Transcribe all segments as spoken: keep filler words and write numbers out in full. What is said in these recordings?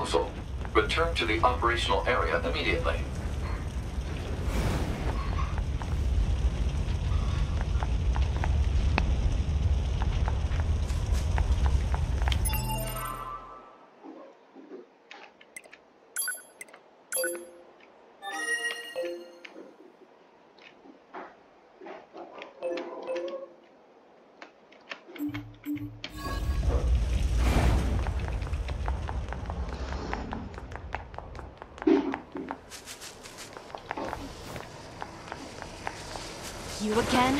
proposal. Return to the operational area immediately. You again?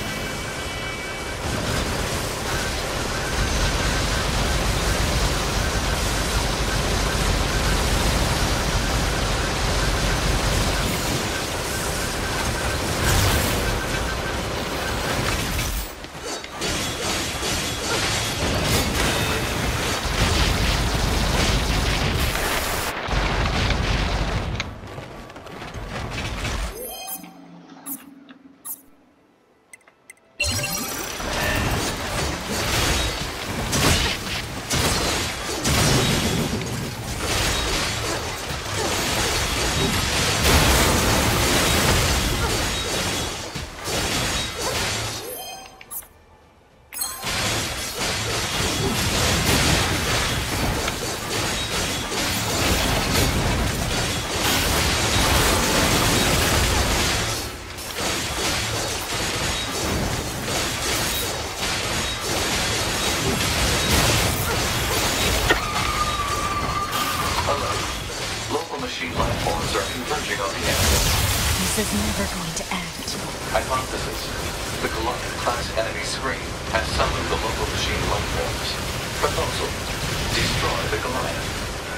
This is never going to end. Hypothesis. The Goliath-class enemy screen has summoned the local machine life forms. Proposal. Destroy the Goliath.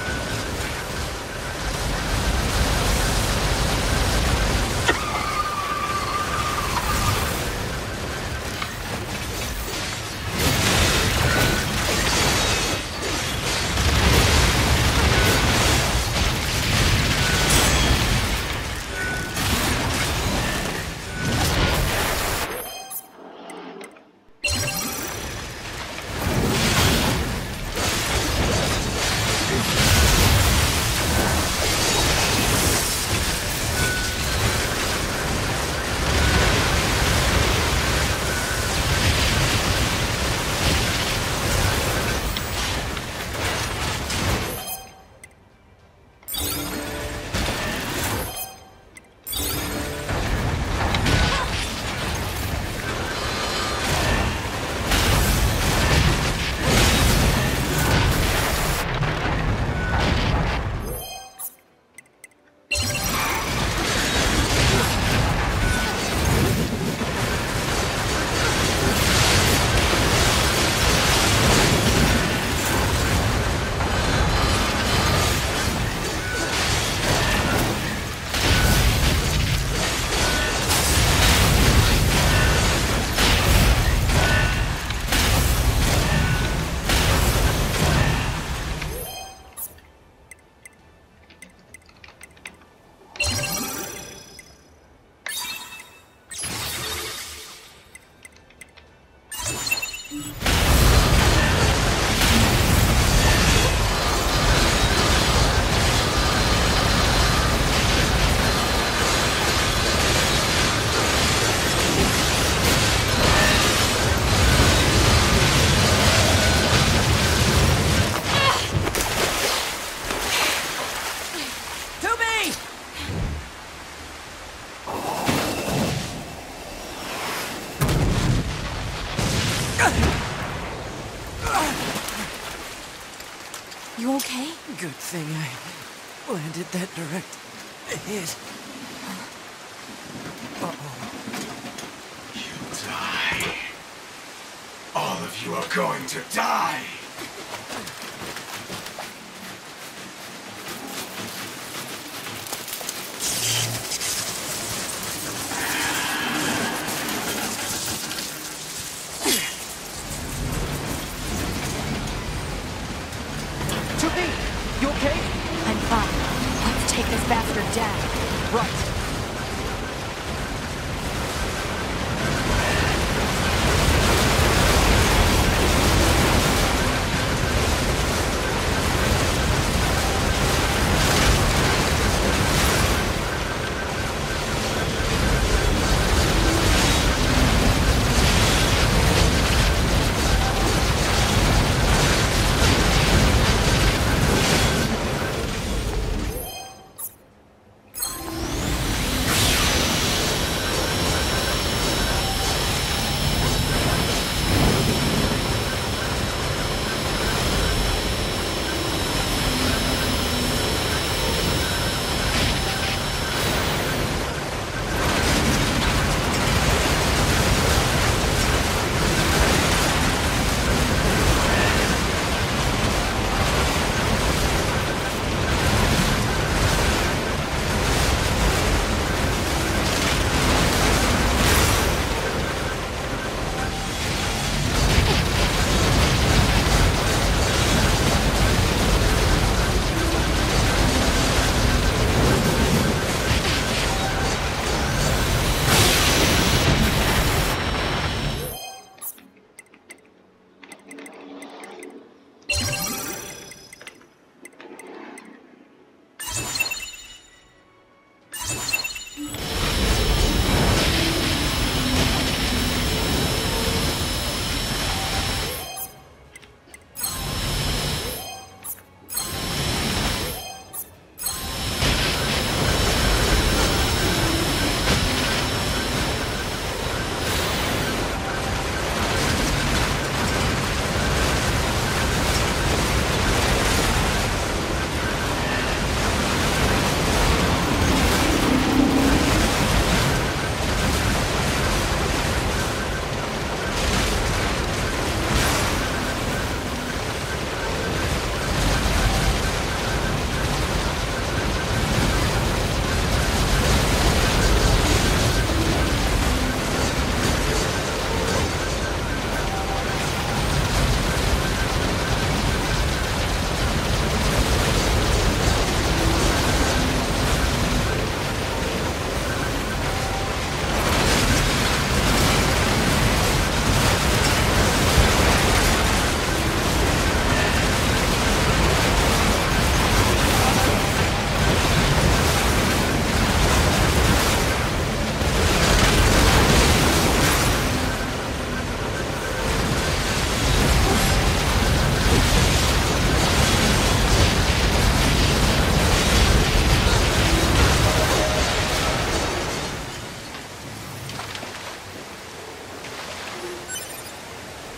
You okay? Good thing I landed that direct hit. Uh-oh. You die. All of you are going to die! You okay? I'm fine. Let's take this bastard down. Right.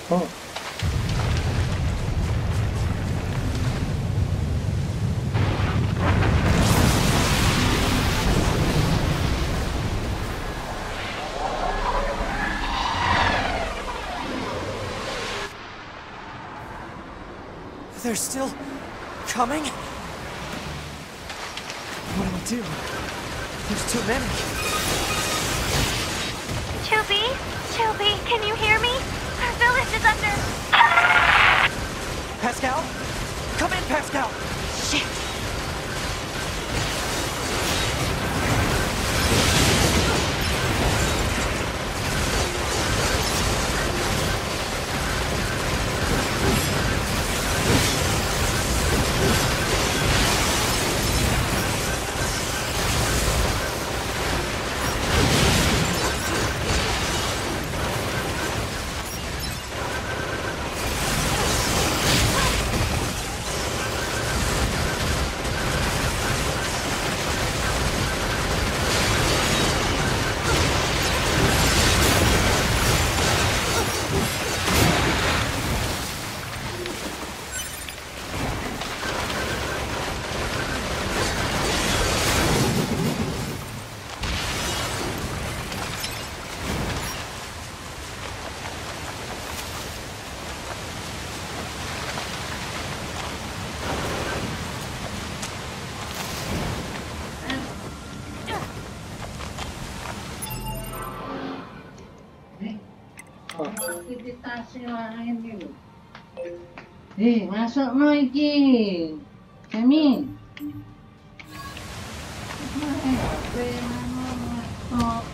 Oh. They're still coming? What do I do? There's too many. Chubby? Chubby, can you hear me? Our village is under... Pascal? Come in, Pascal! Shit! Eh, masuk no iki. Kami. Eh, apa nama masuk?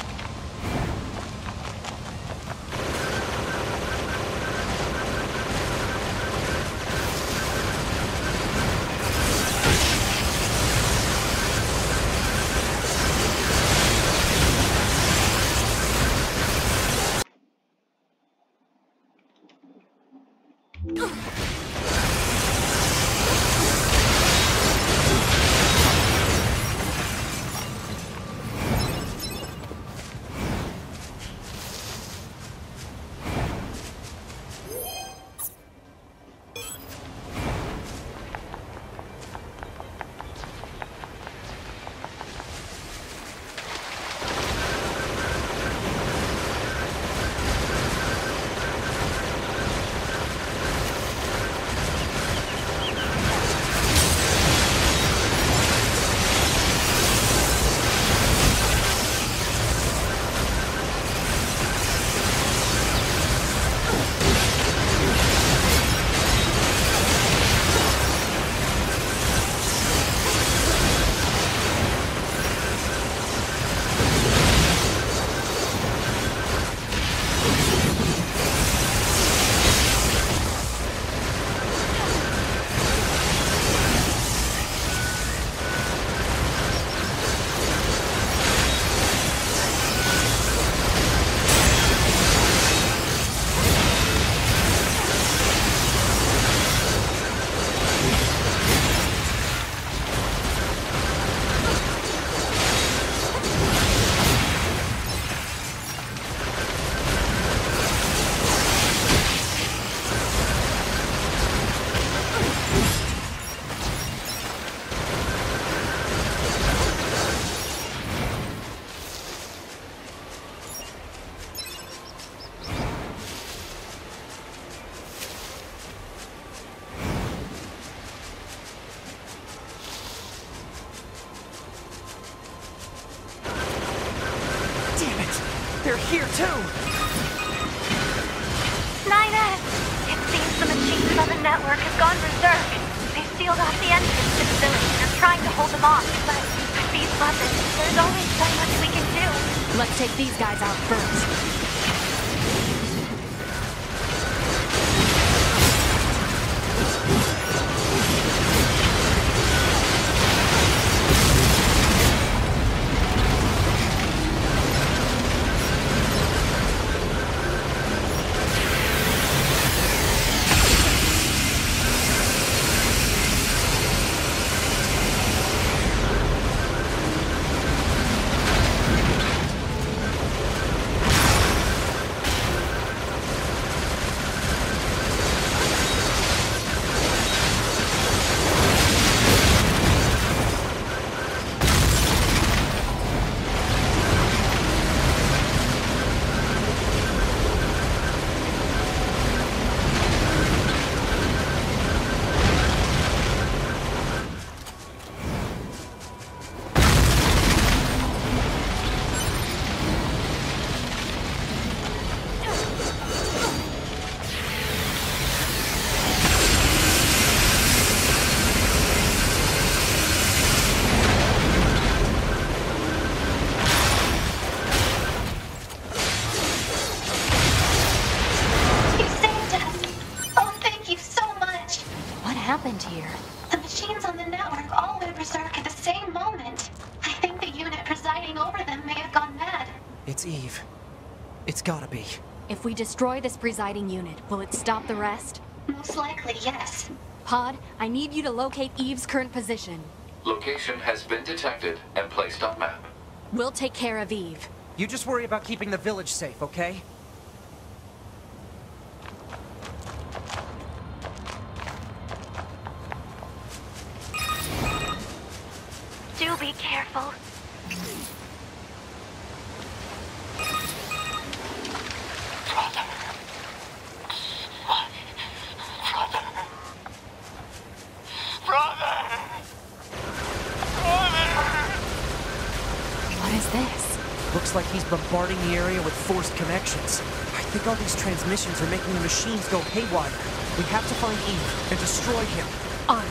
They're here too! NieR! It seems the machines on the network have gone berserk. They've sealed off the entrance to the village and are trying to hold them off, but with these weapons, there's only so much we can do. Let's take these guys out first. It's Eve. It's gotta be. If we destroy this presiding unit, will it stop the rest? Most likely, yes. Pod, I need you to locate Eve's current position. Location has been detected and placed on map. We'll take care of Eve. You just worry about keeping the village safe, okay? Do be careful. What is this? Looks like he's bombarding the area with forced connections. I think all these transmissions are making the machines go haywire. We have to find Eve and destroy him. On.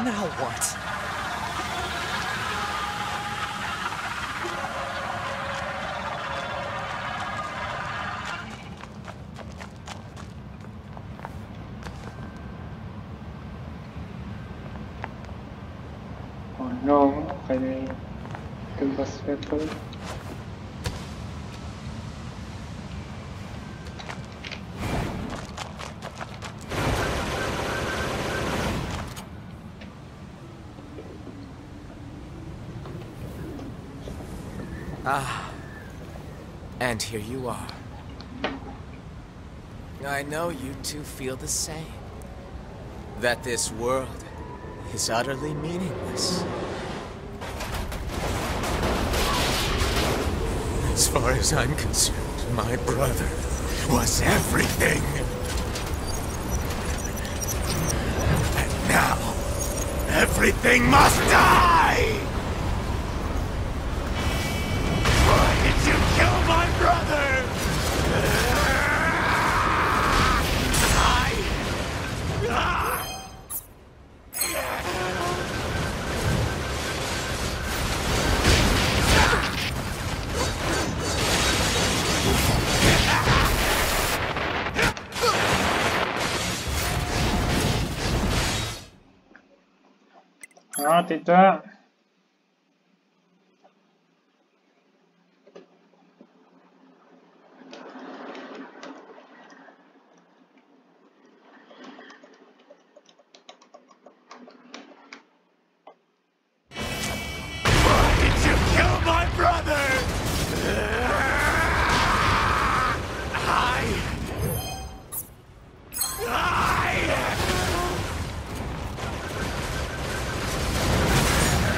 Now what? Oh no, kaya tumpas weapon. Ah, and here you are. I know you two feel the same. That this world is utterly meaningless. As far as I'm concerned, my brother was everything. And now, everything must die! Why did you kill my brother? I... Ah, tidak. Why did you kill my brother? I... I...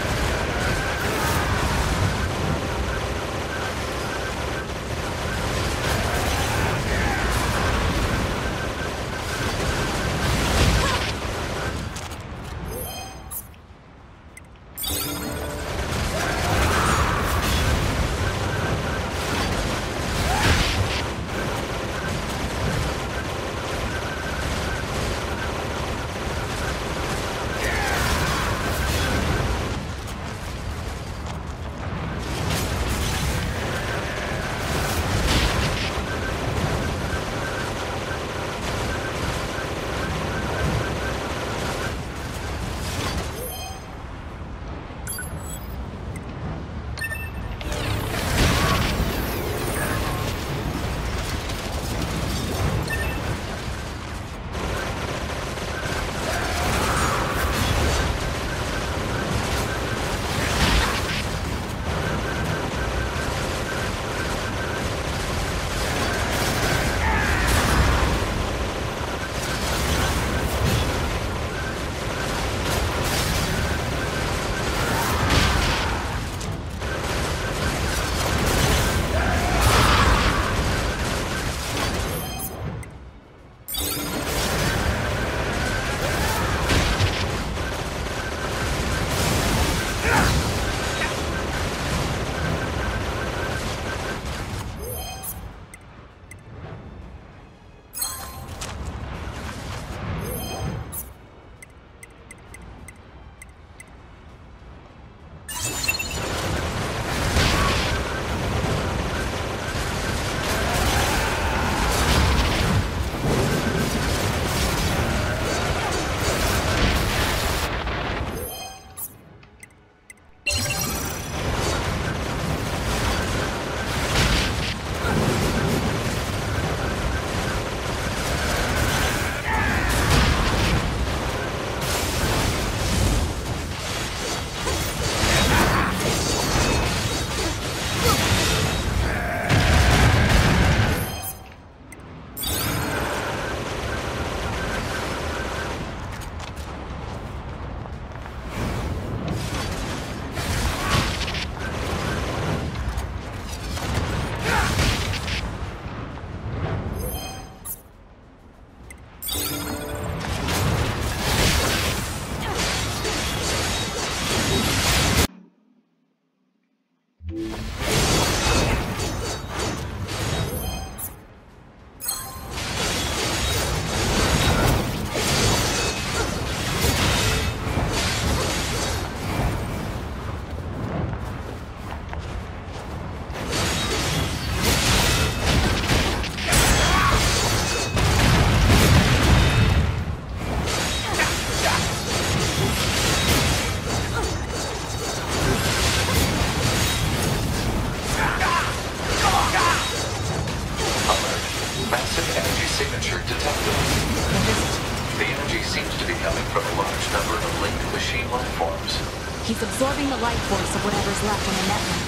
Massive energy signature detected. The energy seems to be coming from a large number of linked machine life forms. He's absorbing the life force of whatever's left on the network.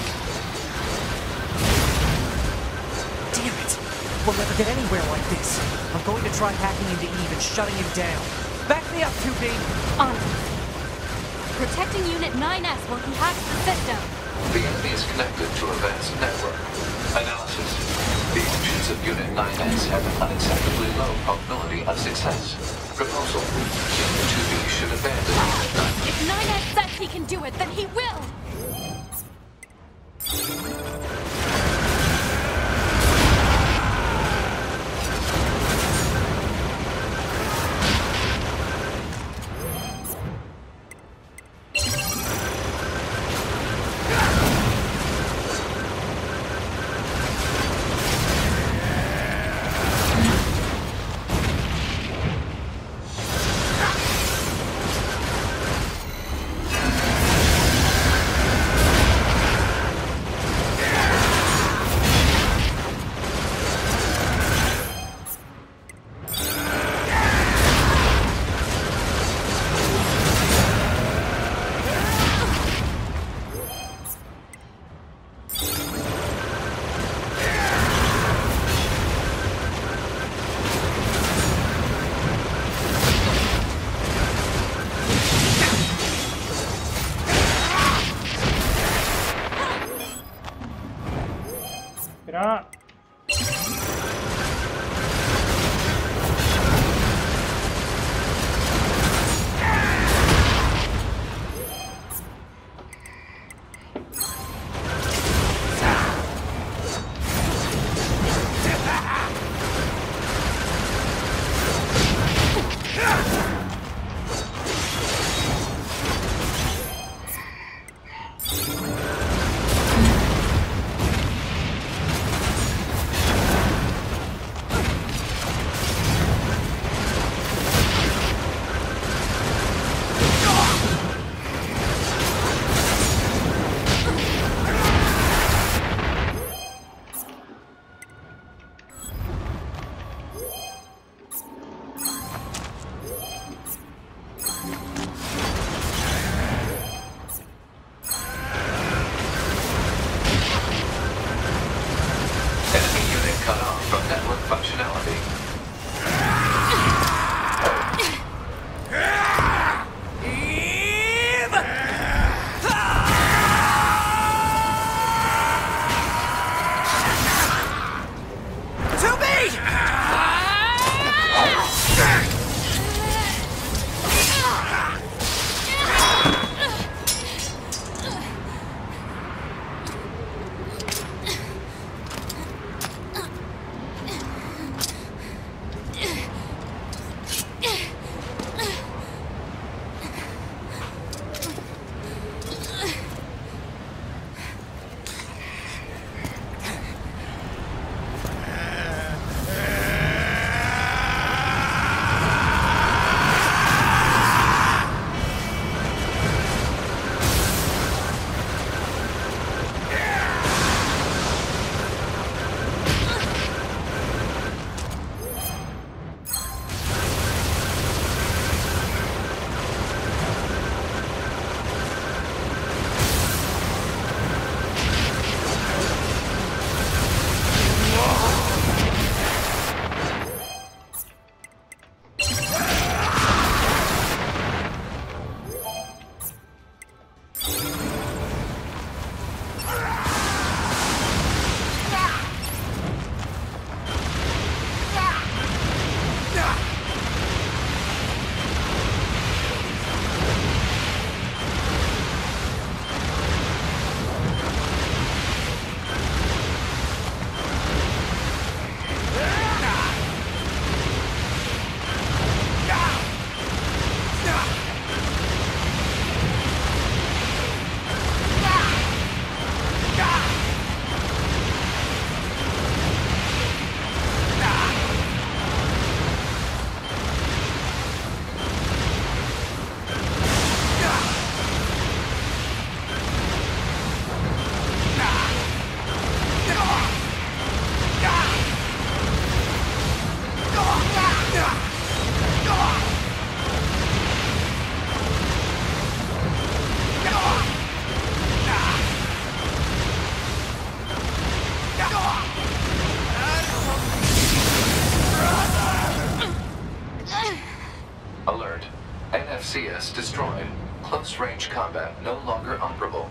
Damn it! We'll never get anywhere like this. I'm going to try hacking into Eve and shutting him down. Back me up, two B! On it. Protecting Unit nine S while he hacks the system. The enemy is connected to a vast network. Analysis. The actions of Unit nine S have an unacceptably low probability of success. Proposal. Unit two B should abandon Unit nine. If nine S says he can do it, then he will! Kira. Cut off from network functionality. destroyed. Close-range combat no longer operable.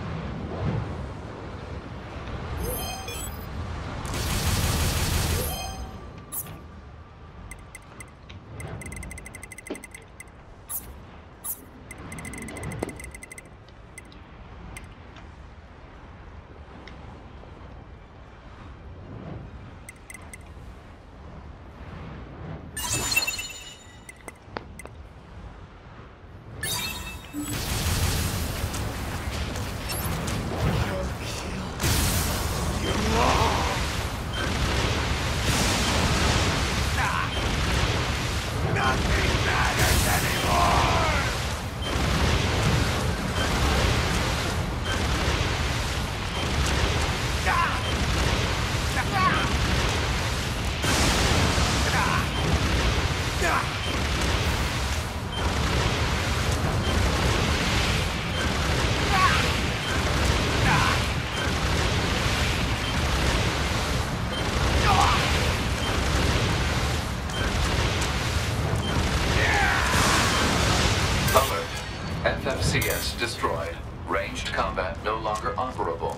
C S destroyed. Ranged combat no longer operable.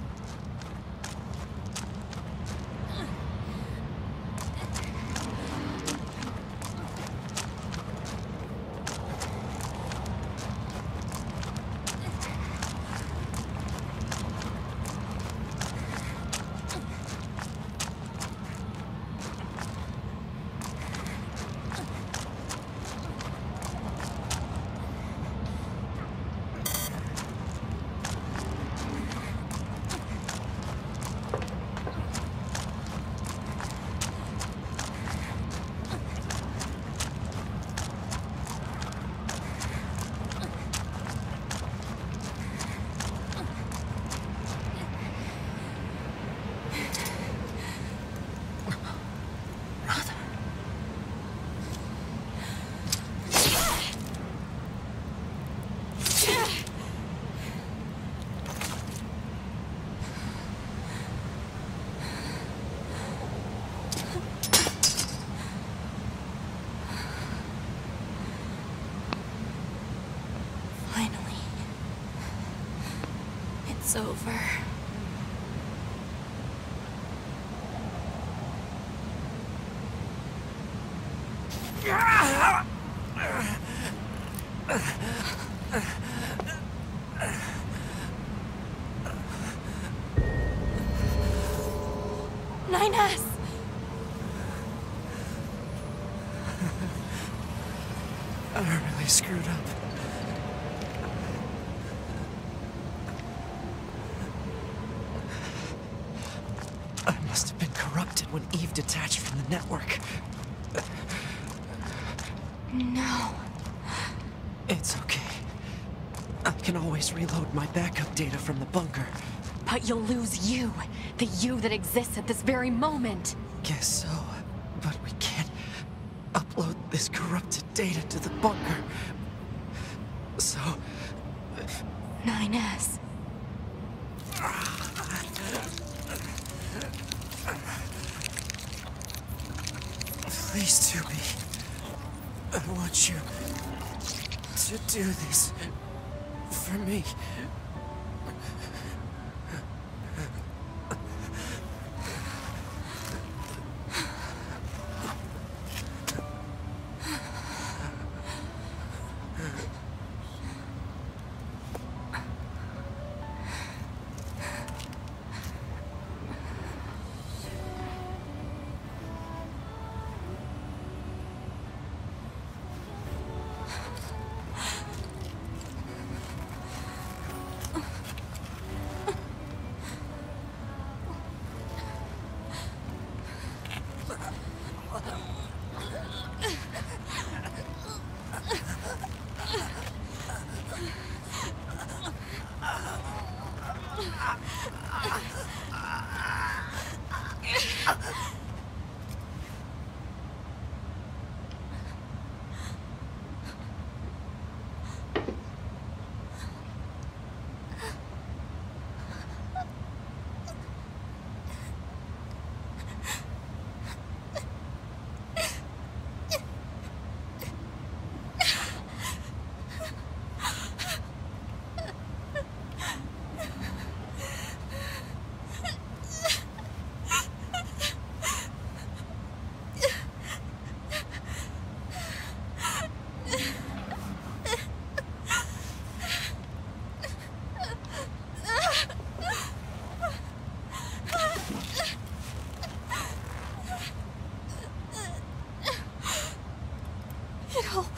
It's over. nine S! I really screwed up. I must have been corrupted when Eve detached from the network. No. It's okay. I can always reload my backup data from the bunker. But you'll lose you. The you that exists at this very moment. Guess so. But we can't upload this corrupted data to the bunker. So... nine S. Please, Tubi. I want you to do this for me.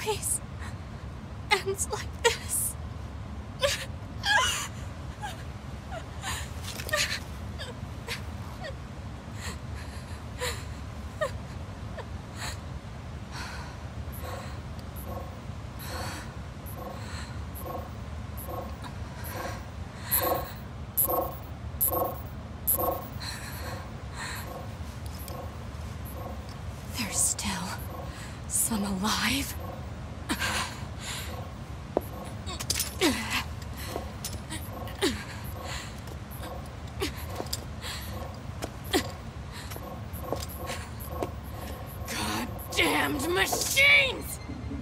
always ends like this. There's still some alive. Goddamned machines!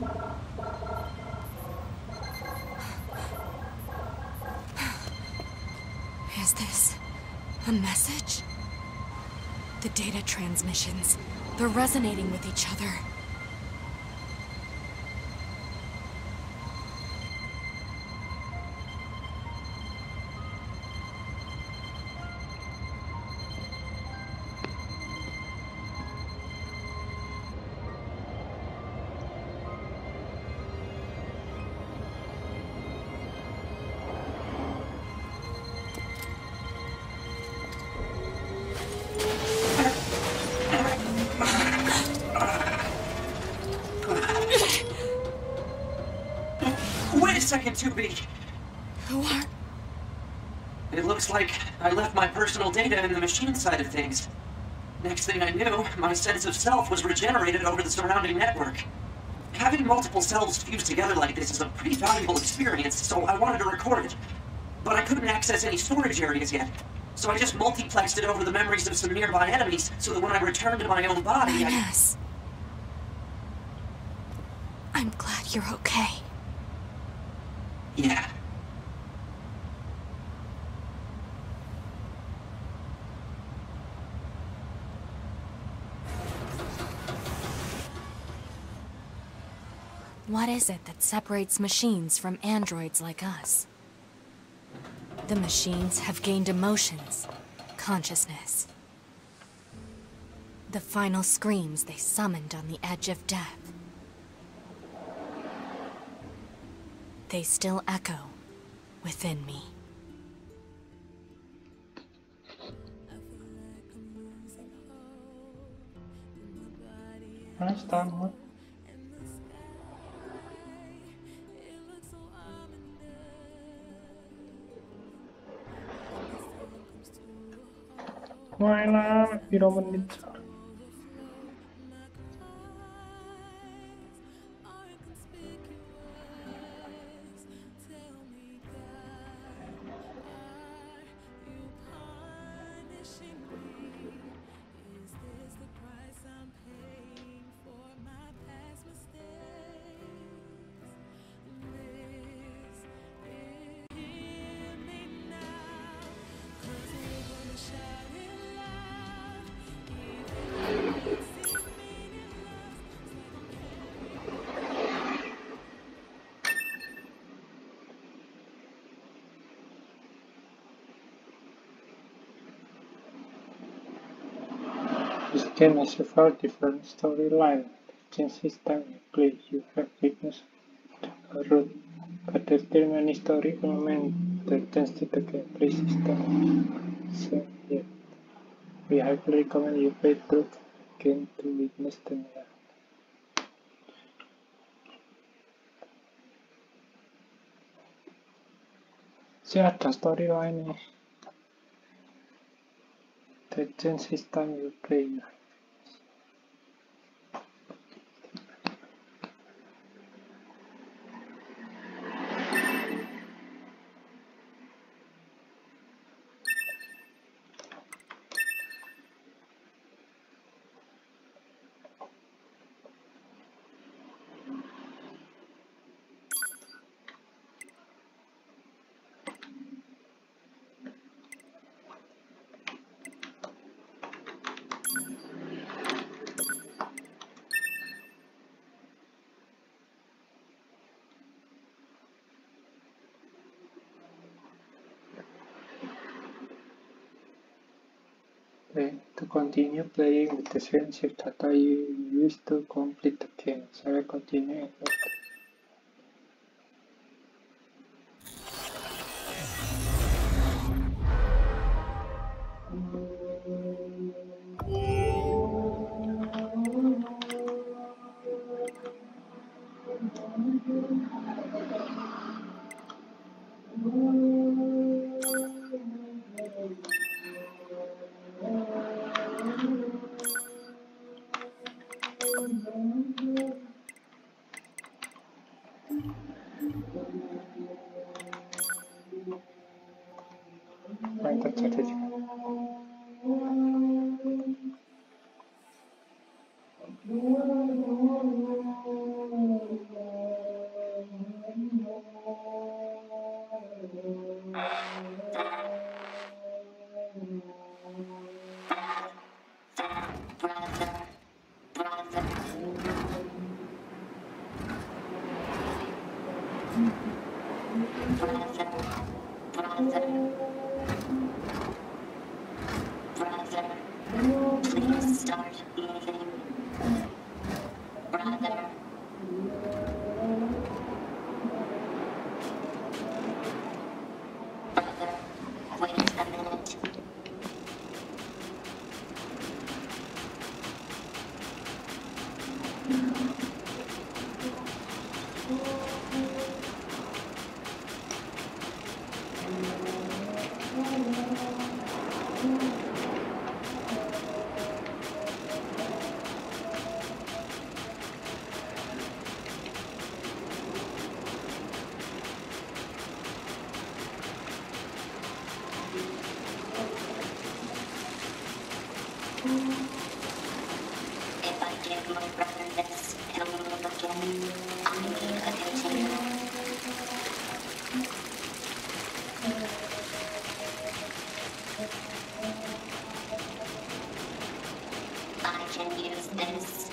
Is this a message? The data transmissions, they're resonating with each other. Wait a second, two B. Who are... It looks like I left my personal data in the machine side of things. Next thing I knew, my sense of self was regenerated over the surrounding network. Having multiple selves fused together like this is a pretty valuable experience, so I wanted to record it. But I couldn't access any storage areas yet, so I just multiplexed it over the memories of some nearby enemies, so that when I returned to my own body, I... Yes. I'm glad you're okay. Yeah. What is it that separates machines from androids like us? The machines have gained emotions, consciousness. The final screams they summoned on the edge of death. They still echo within me. Nice done. Kumain lah, piro menit. This game has a very different storyline. Since each time you play, you have witnessed a route, but there's still many story elements that change the gameplay system. So, yeah, we highly recommend you play through the game to witness them. See, ada storyline nih. That change each time you play. Okay, to continue playing with the same save data you used to complete the game, so I continue. Main terjadi juga. Please start moving. Brother. Brother, wait a minute. If I give my brother this, he'll move again. I need a container. I can use this.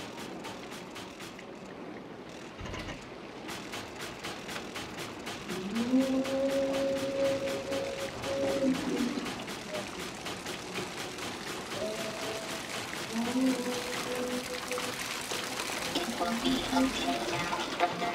It will be okay now, brother.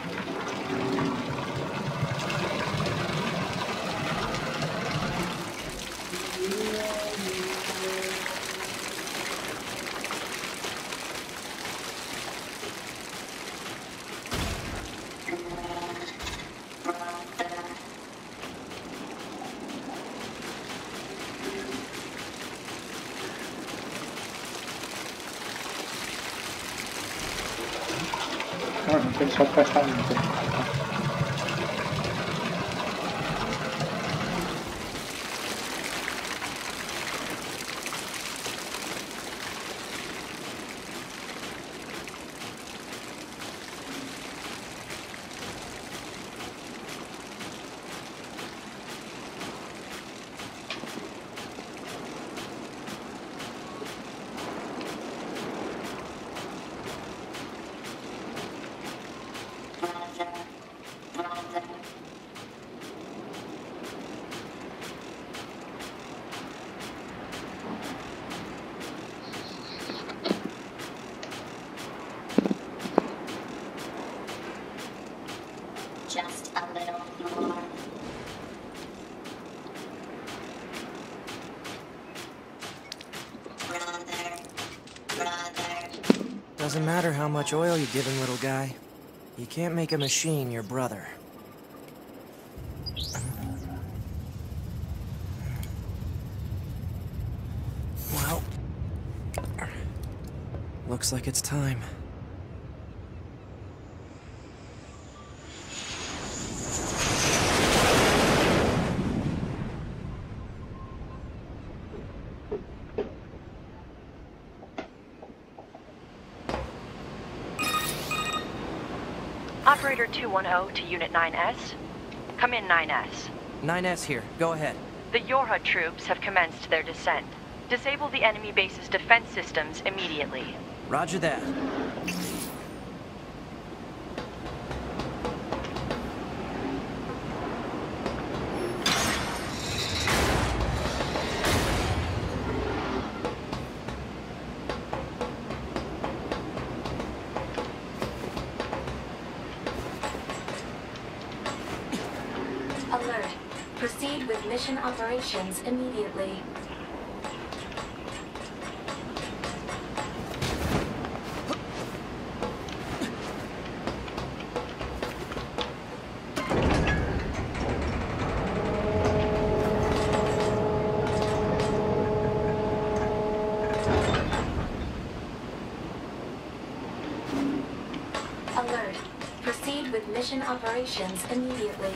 Oh, mungkin surprise-an mungkin. Just a little more. Brother, brother. Doesn't matter how much oil you give him, little guy. You can't make a machine your brother. Well, looks like it's time. Operator two one zero to Unit nine S. Come in, nine S. nine S here. Go ahead. The Yorha troops have commenced their descent. Disable the enemy base's defense systems immediately. Roger that. Alert. Proceed with mission operations immediately. with mission operations immediately.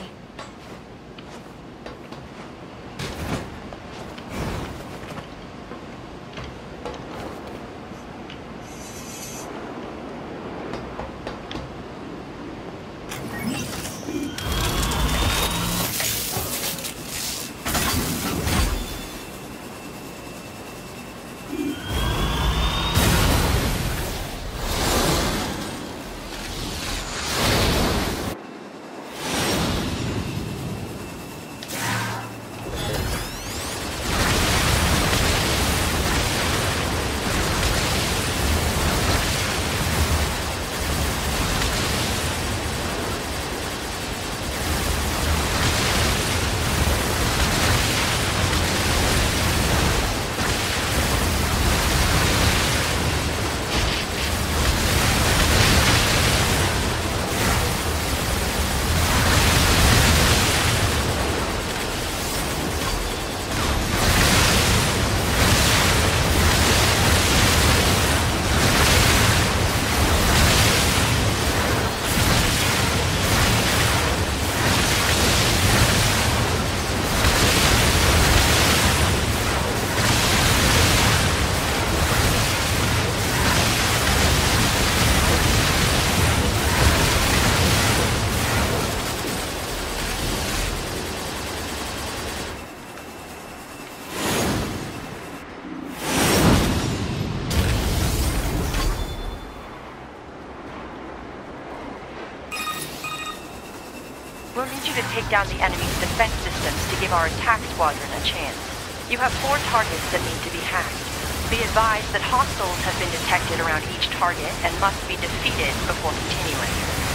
We'll need you to take down the enemy's defense systems to give our attack squadron a chance. You have four targets that need to be hacked. Be advised that hostiles have been detected around each target and must be defeated before continuing.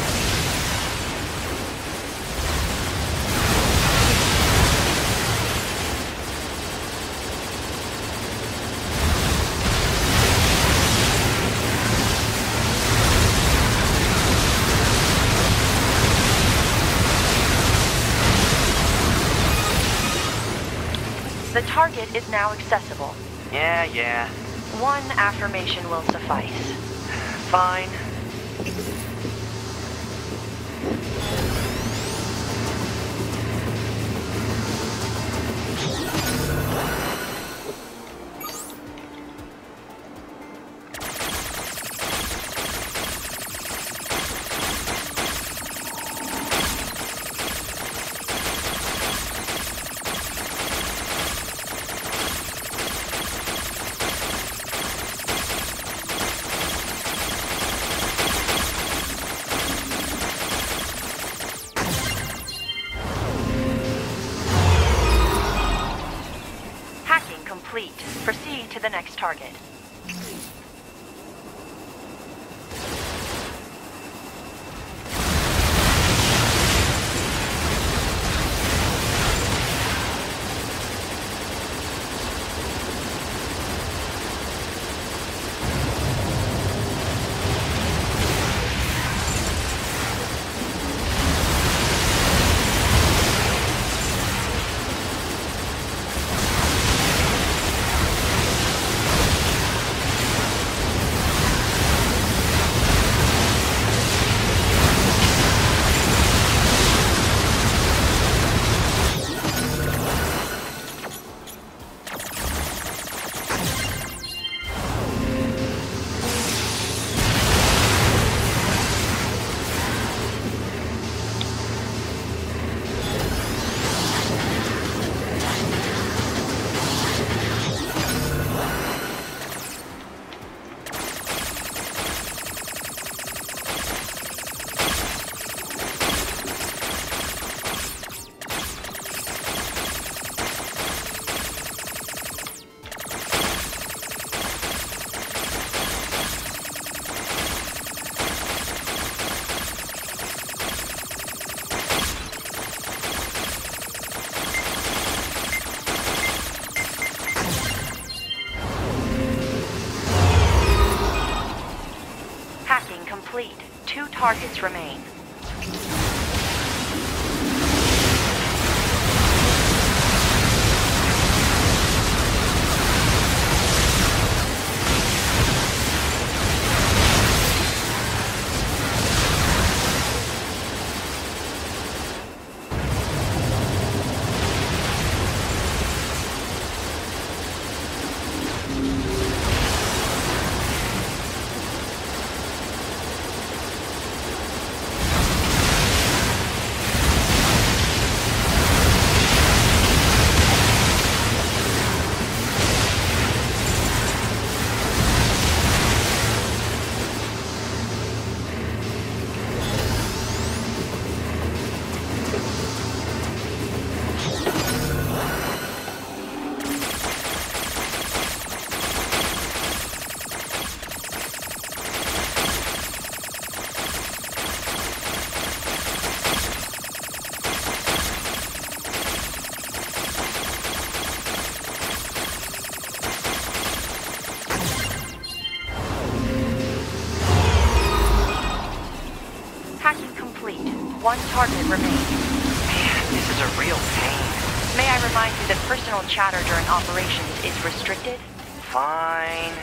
The target is now accessible. Yeah, yeah. One affirmation will suffice. Fine. Complete. Proceed to the next target. Complete. Two targets remain. One target remains. Man, this is a real pain. May I remind you that personal chatter during operations is restricted? Fine.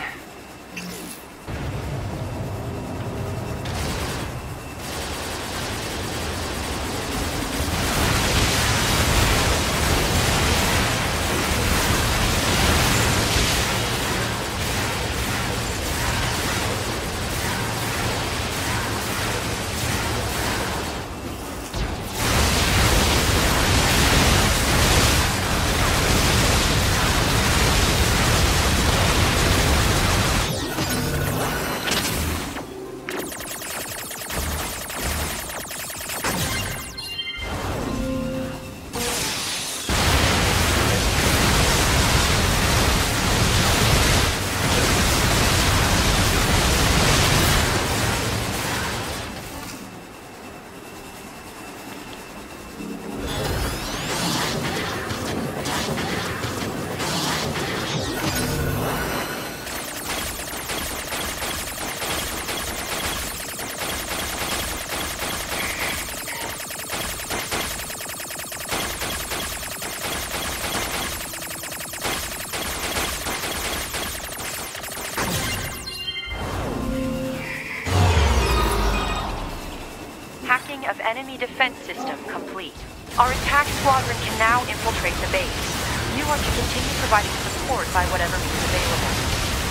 Of enemy defense system complete. Our attack squadron can now infiltrate the base. You are to continue providing support by whatever means available.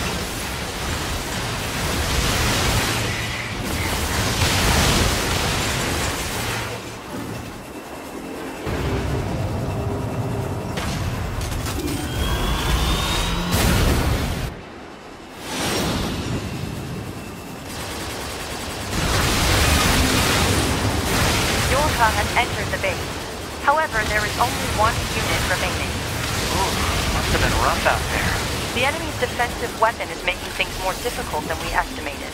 Has entered the base. However, there is only one unit remaining. Ooh, must have been rough out there. The enemy's defensive weapon is making things more difficult than we estimated.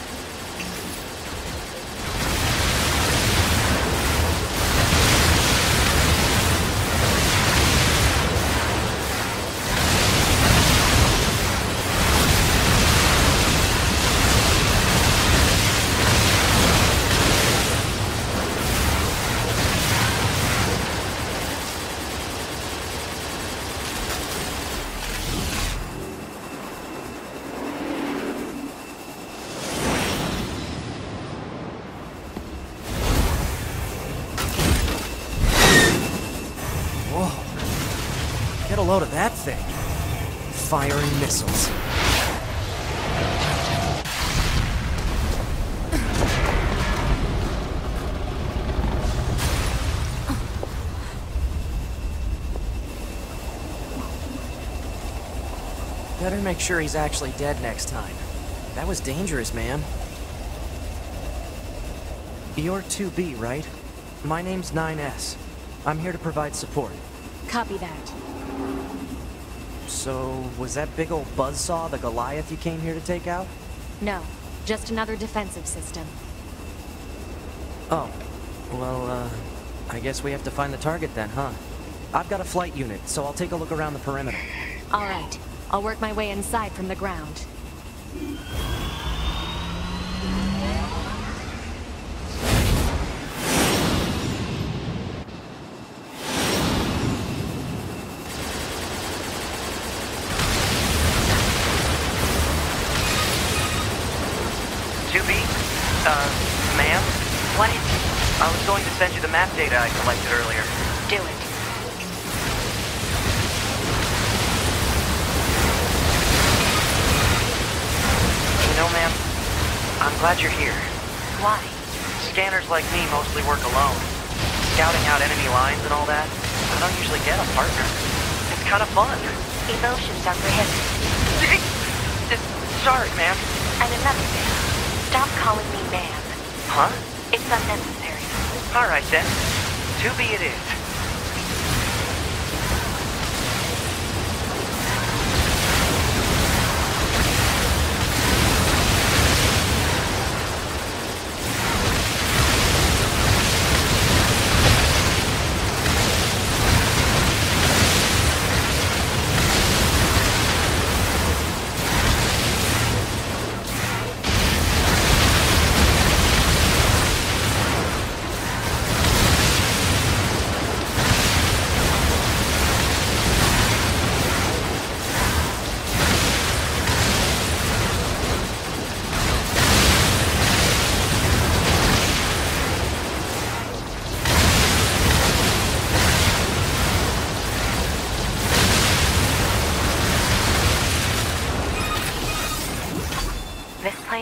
Get a load of that thing. Firing missiles. Better make sure he's actually dead next time. That was dangerous, man. You're two B, right? My name's nine S. I'm here to provide support. Copy that. So, was that big old buzzsaw the Goliath you came here to take out? No, just another defensive system. Oh, well, uh, I guess we have to find the target then, huh? I've got a flight unit, so I'll take a look around the perimeter. All right, I'll work my way inside from the ground. Uh, ma'am? What is it? I was going to send you the map data I collected earlier. Do it. You know, ma'am, I'm glad you're here. Why? Scanners like me mostly work alone. Scouting out enemy lines and all that, I don't usually get a partner. It's kind of fun. Emotions are prohibited. Sorry, ma'am. And another thing. Stop calling me ma'am. Huh? It's unnecessary. All right, then. two B it is.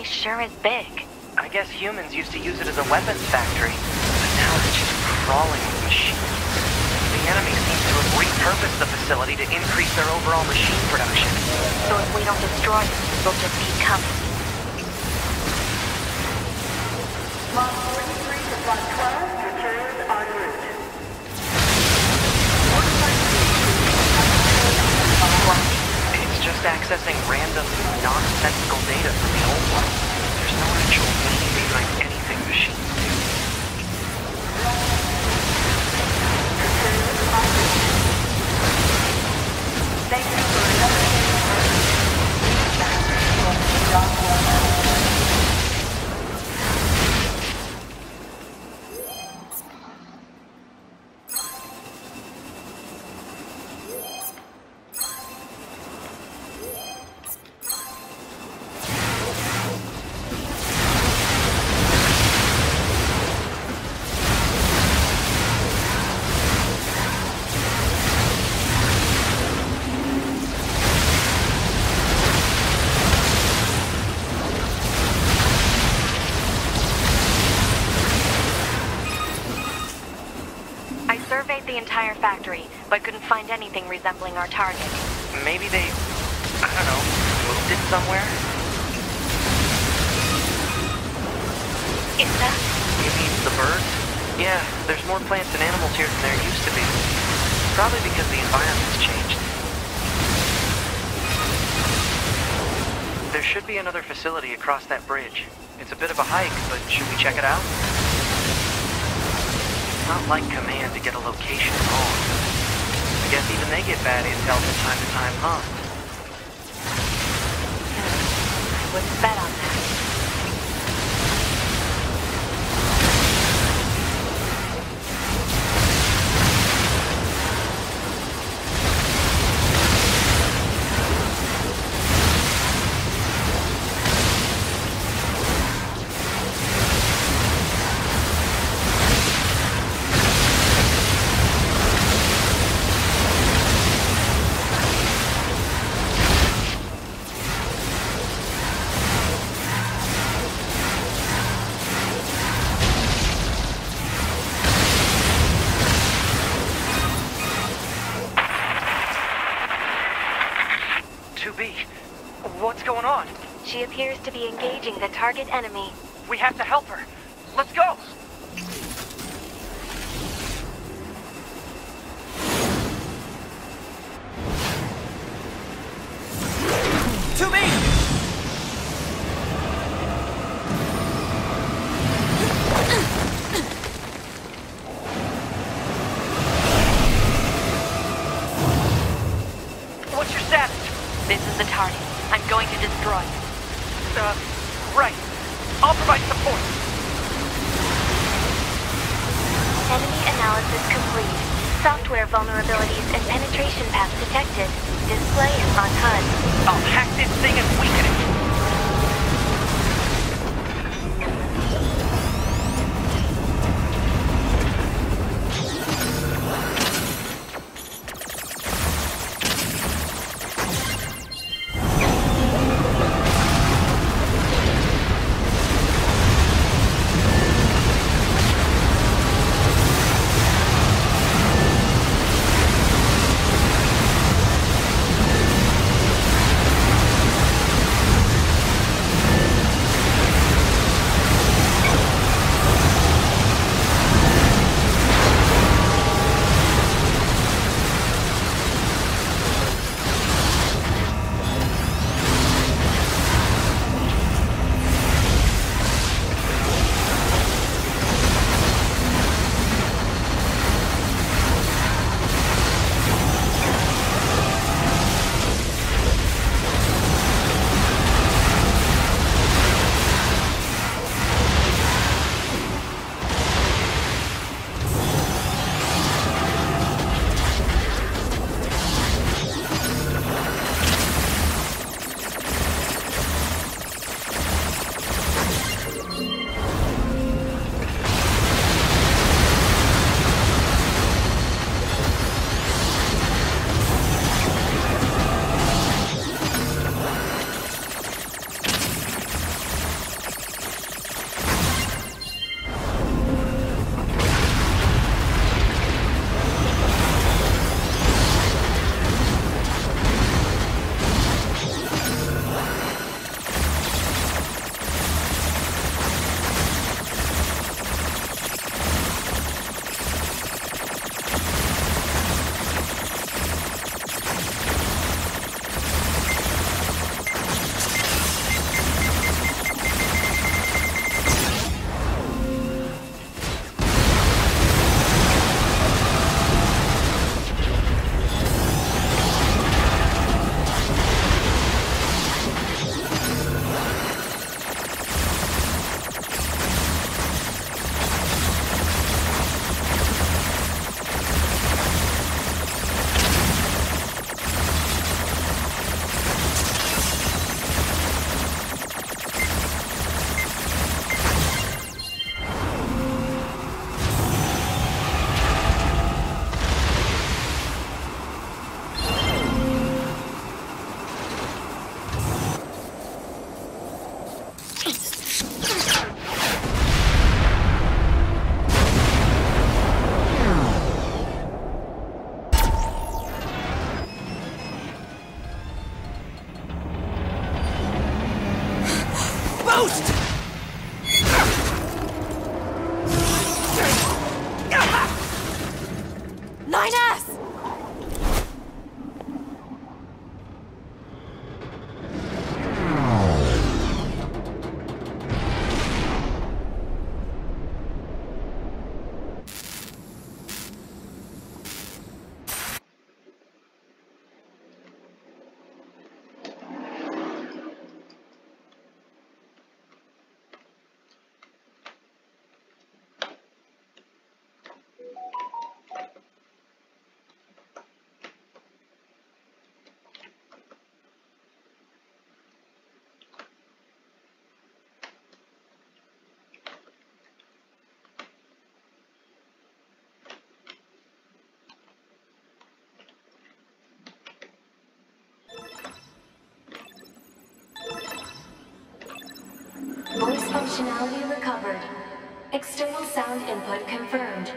place sure is big. I guess humans used to use it as a weapons factory, but now it's just crawling with machines. The enemy seems to have repurposed the facility to increase their overall machine production. So if we don't destroy it, they'll just keep coming. Mod forty-three to Block twelve, returns en route. It's just accessing random, nonsensical data from the old one. There's no actual meaning behind anything machines do. Thank you for another The entire factory, but couldn't find anything resembling our target. Maybe they, I don't know, moved it somewhere? Is that? You mean the birds? Yeah, there's more plants and animals here than there used to be. Probably because the environment's changed. There should be another facility across that bridge. It's a bit of a hike, but should we check it out? Not like Command to get a location wrong. I guess even they get bad intel from time to time, huh? I wouldn't bet on that. What's going on? She appears to be engaging the target enemy. We have to help her. Let's go! To me! What's your status? This is the target. I'm going to destroy it. Uh, right. I'll provide support. Enemy analysis complete. Software vulnerabilities and penetration paths detected. Display is on H U D. I'll hack this thing and weaken it. Boost! nine S! Voice functionality recovered. External sound input confirmed.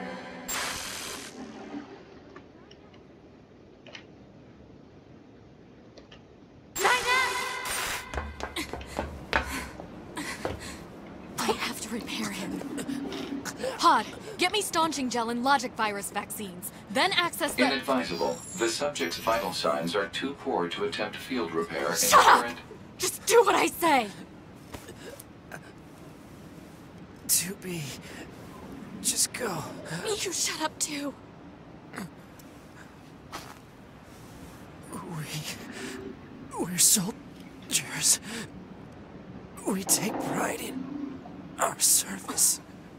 I have to repair him. Pod, get me staunching gel and logic virus vaccines. Then access the- Inadvisable. The subject's vital signs are too poor to attempt field repair in Shut up! current... Just do what I say! two B. Just go. You shut up too. We... We're soldiers. We take pride in our service.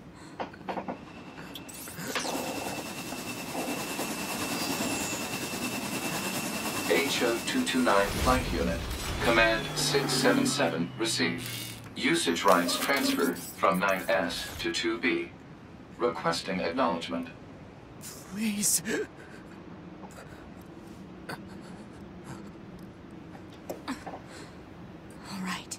H O two two nine Flight Unit. Command six seven seven received. Usage rights transferred from nine S to two B. Requesting acknowledgement. Please. All right.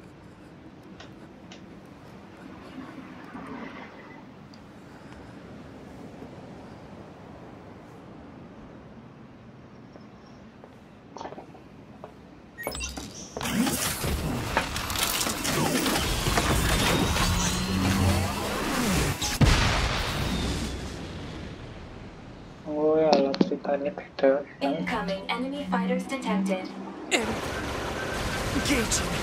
Oh ya, lah ceritanya beda. Incoming enemy fighters detected. Engaging.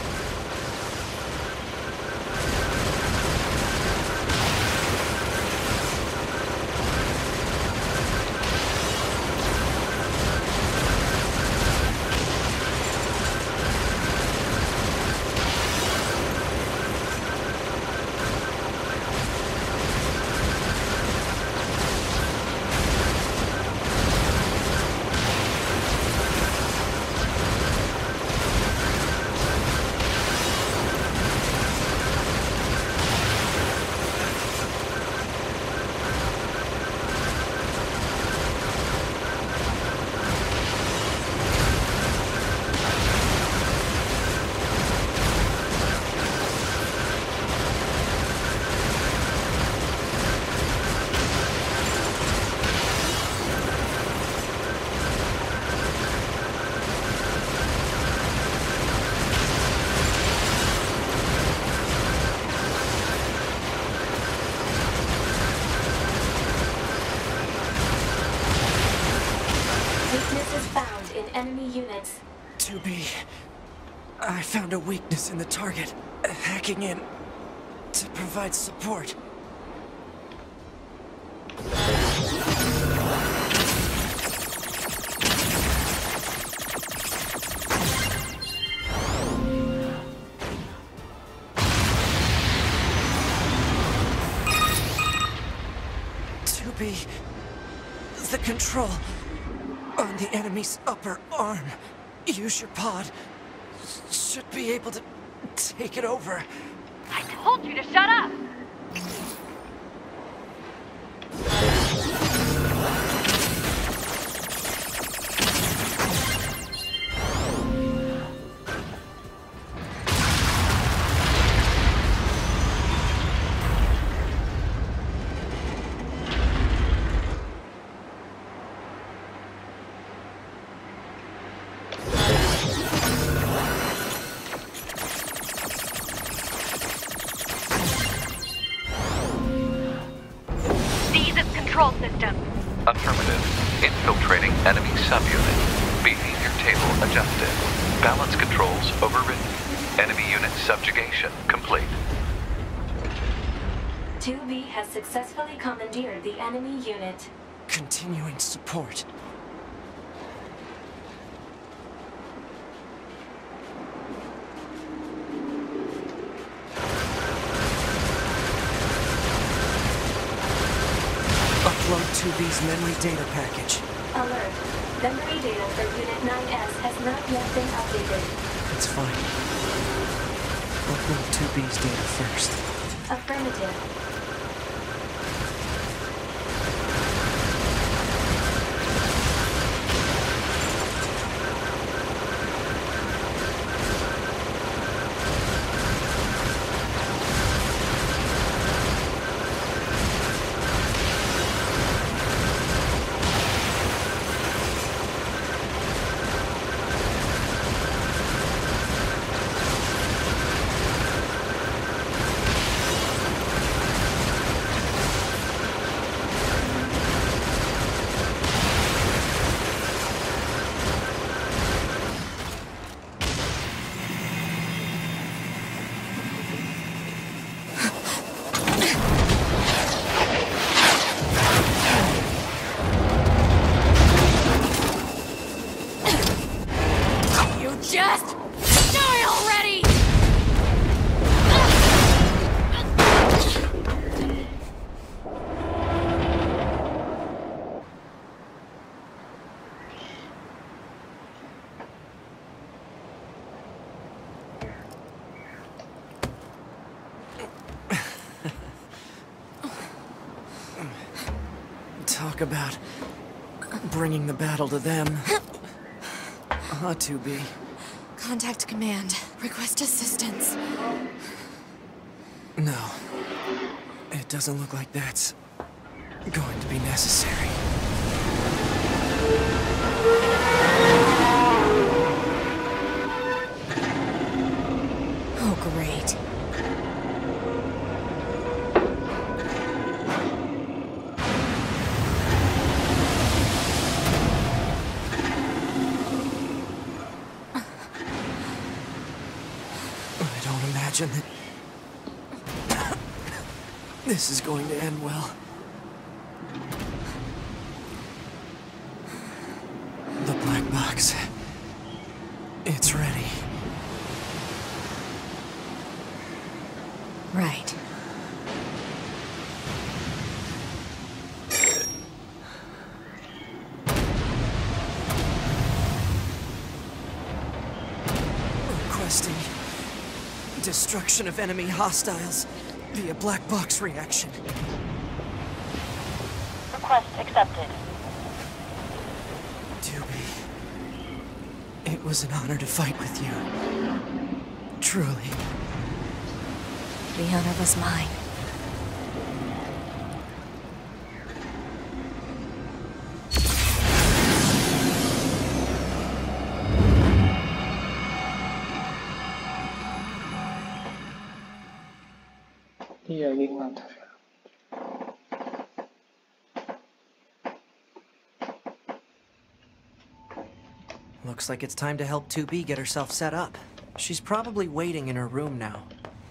Weaknesses found in enemy units. two B. I found a weakness in the target. Hacking in to provide support. two B. The control on the enemy's upper arm. Use your pod. Should be able to take it over. I told you to shut up! control system. Affirmative. Infiltrating enemy subunit. Behavior table adjusted. Balance controls overridden. Enemy unit subjugation complete. two B has successfully commandeered the enemy unit. Continuing support. Upload two B's memory data package. Alert. Memory data for Unit nine S has not yet been updated. It's fine. Upload two B's data first. Affirmative. Just die already! Talk about bringing the battle to them. Uh, two B. Contact command. Request assistance. No. It doesn't look like that's going to be necessary. Oh, great. That this is going to end well. The black box. It's ready. Right. Requesting destruction of enemy hostiles via black box reaction. Request accepted. two B, it was an honor to fight with you. Truly. The honor was mine. Iya, gimana? Looks like it's time to help two B get herself set up. She's probably waiting in her room now.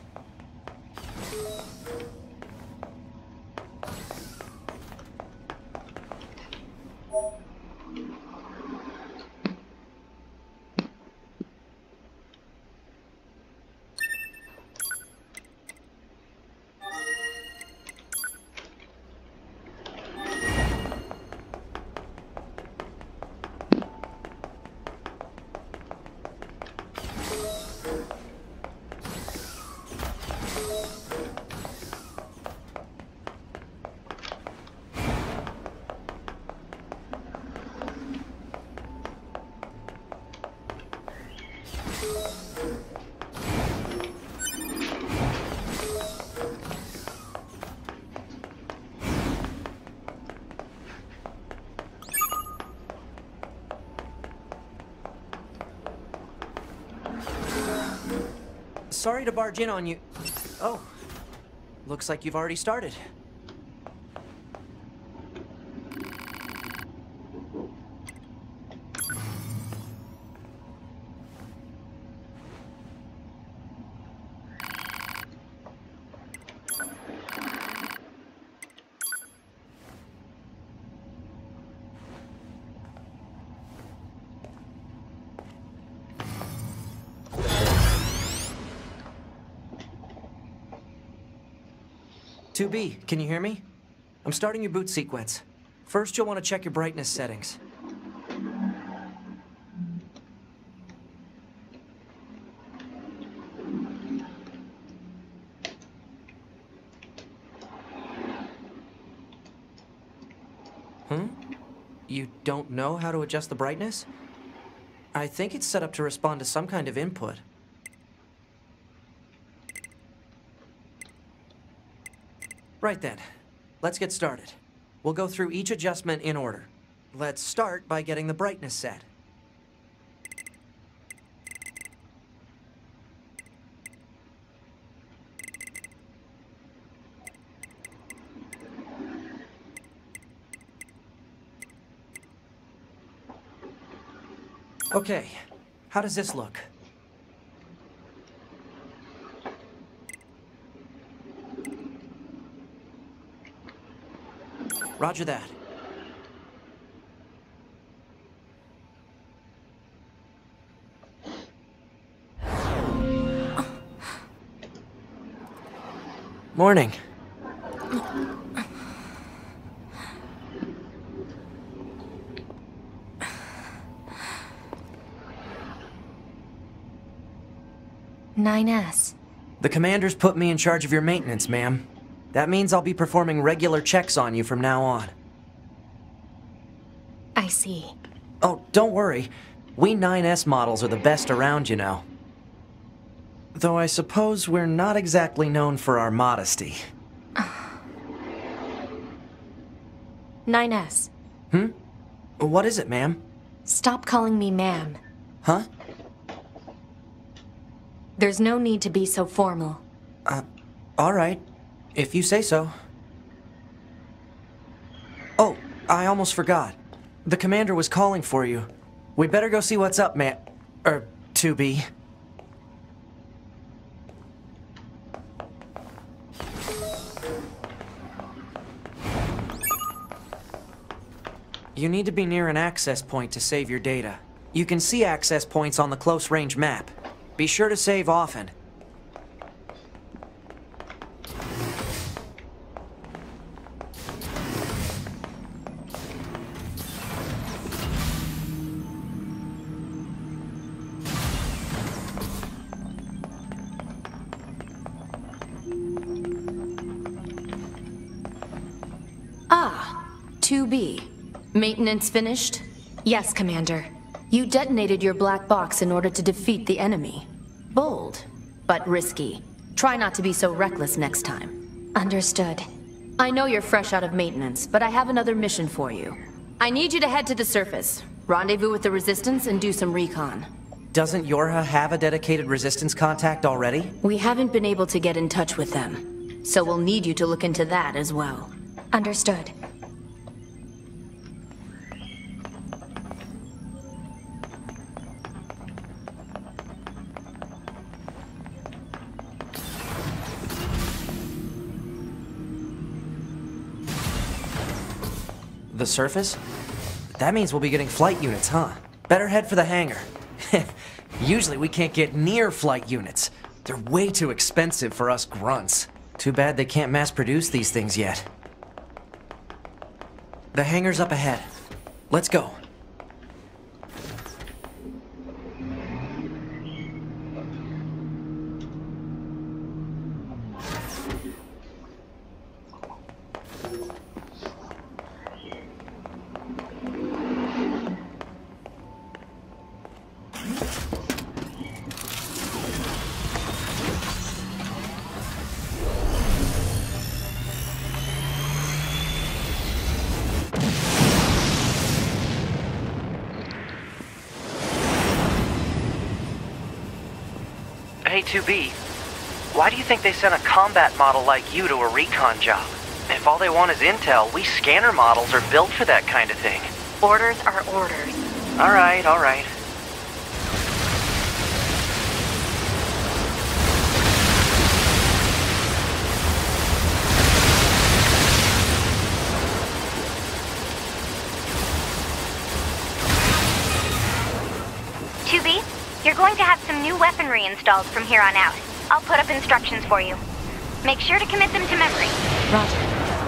Sorry to barge in on you. Oh, looks like you've already started. two B, can you hear me? I'm starting your boot sequence. First, you'll want to check your brightness settings. Hmm? You don't know how to adjust the brightness? I think it's set up to respond to some kind of input. Right then. Let's get started. We'll go through each adjustment in order. Let's start by getting the brightness set. Okay, how does this look? Roger that. Morning. nine S. The commander's put me in charge of your maintenance, ma'am. That means I'll be performing regular checks on you from now on. I see. Oh, don't worry. We nine S models are the best around, you know. Though I suppose we're not exactly known for our modesty. nine S. Hmm? What is it, ma'am? Stop calling me ma'am. Huh? There's no need to be so formal. Uh, all right. If you say so. Oh, I almost forgot. The commander was calling for you. We better go see what's up, man. Er, two B. You need to be near an access point to save your data. You can see access points on the close-range map. Be sure to save often. Ah, two B. Maintenance finished? Yes, Commander. You detonated your black box in order to defeat the enemy. Bold, but risky. Try not to be so reckless next time. Understood. I know you're fresh out of maintenance, but I have another mission for you. I need you to head to the surface, rendezvous with the Resistance, and do some recon. Doesn't Yorha have a dedicated Resistance contact already? We haven't been able to get in touch with them, so we'll need you to look into that as well. Understood. The surface? That means we'll be getting flight units, huh? Better head for the hangar. Usually we can't get near flight units. They're way too expensive for us grunts. Too bad they can't mass produce these things yet. The hangar's up ahead. Let's go. Hey, two B, why do you think they sent a combat model like you to a recon job? If all they want is intel, we scanner models are built for that kind of thing. Orders are orders. All right, all right. two B, you're going to have some new weaponry installed from here on out. I'll put up instructions for you. Make sure to commit them to memory. Roger.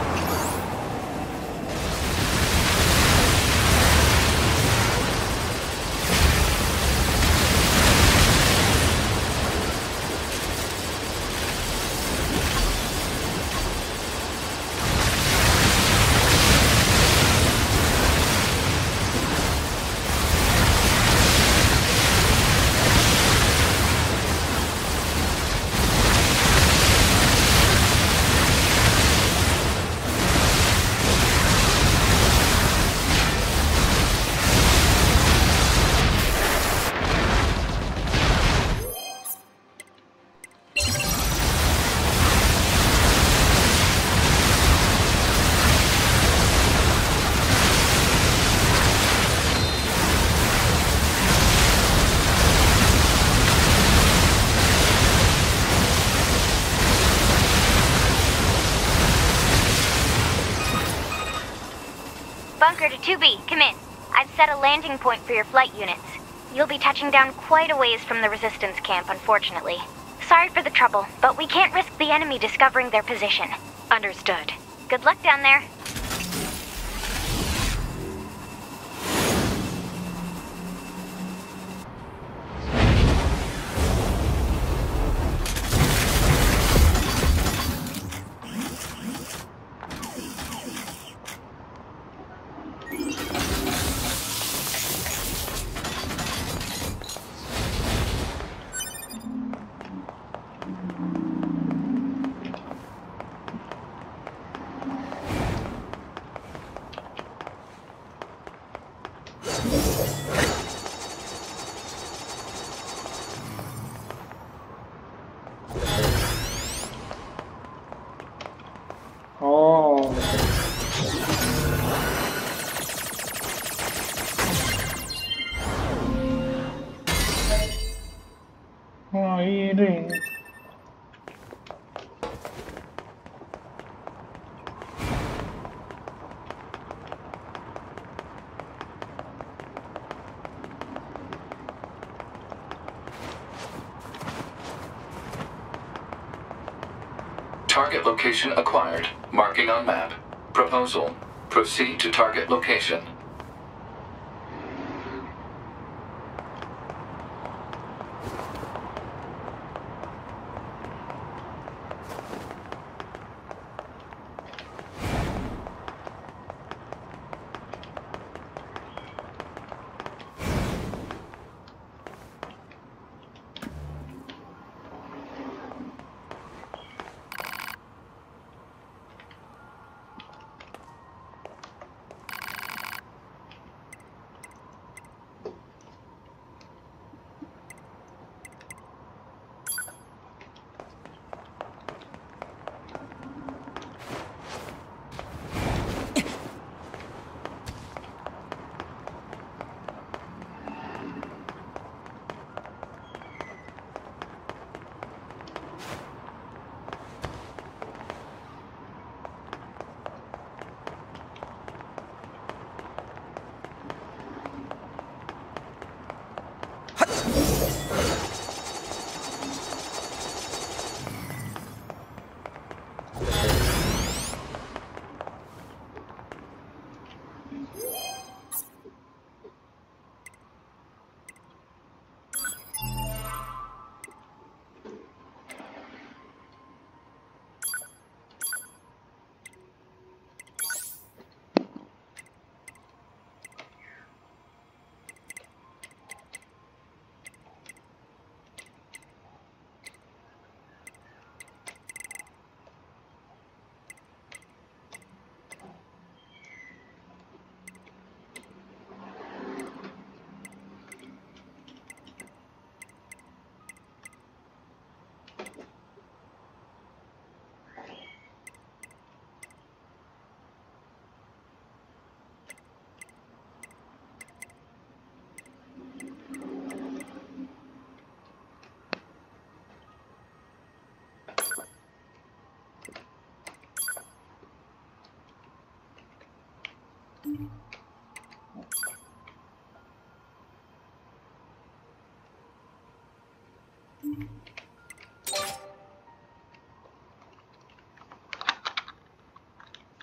Bunker to two B, come in. I've set a landing point for your flight units. You'll be touching down quite a ways from the resistance camp, unfortunately. Sorry for the trouble, but we can't risk the enemy discovering their position. Understood. Good luck down there. Oh. Oh, ini. Target location acquired. Marking on map. Proposal. Proceed to target location.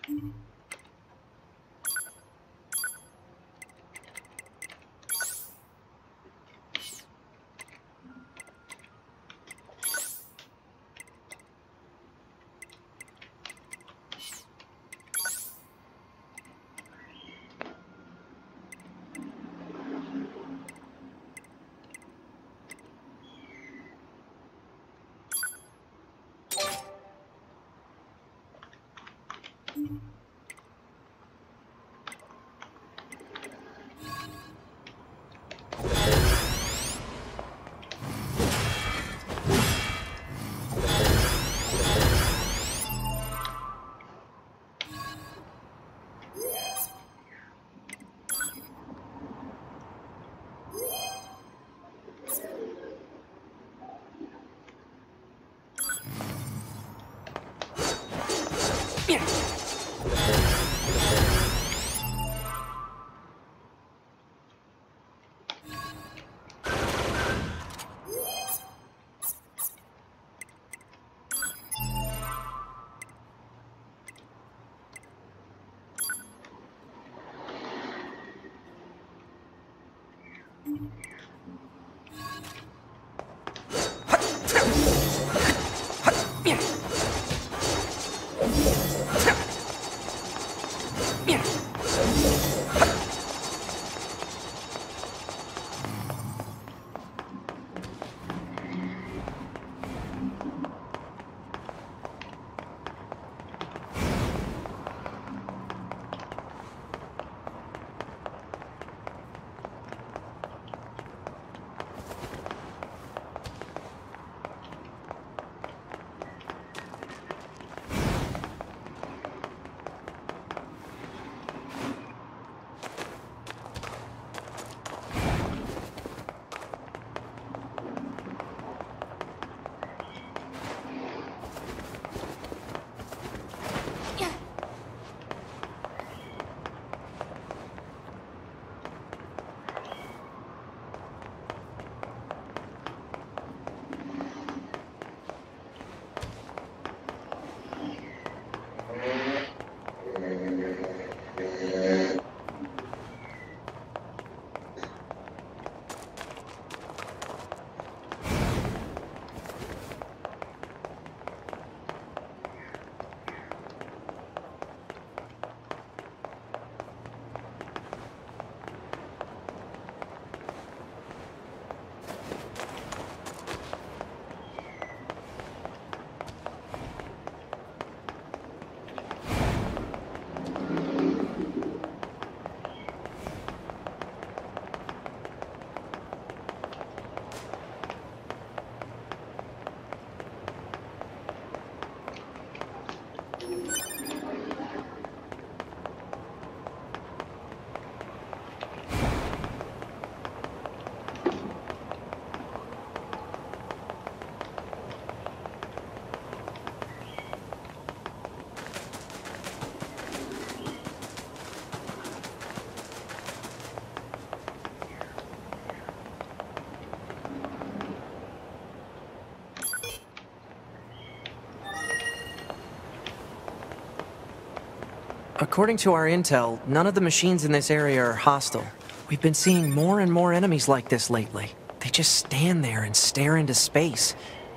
According to our intel, none of the machines in this area are hostile. We've been seeing more and more enemies like this lately. They just stand there and stare into space.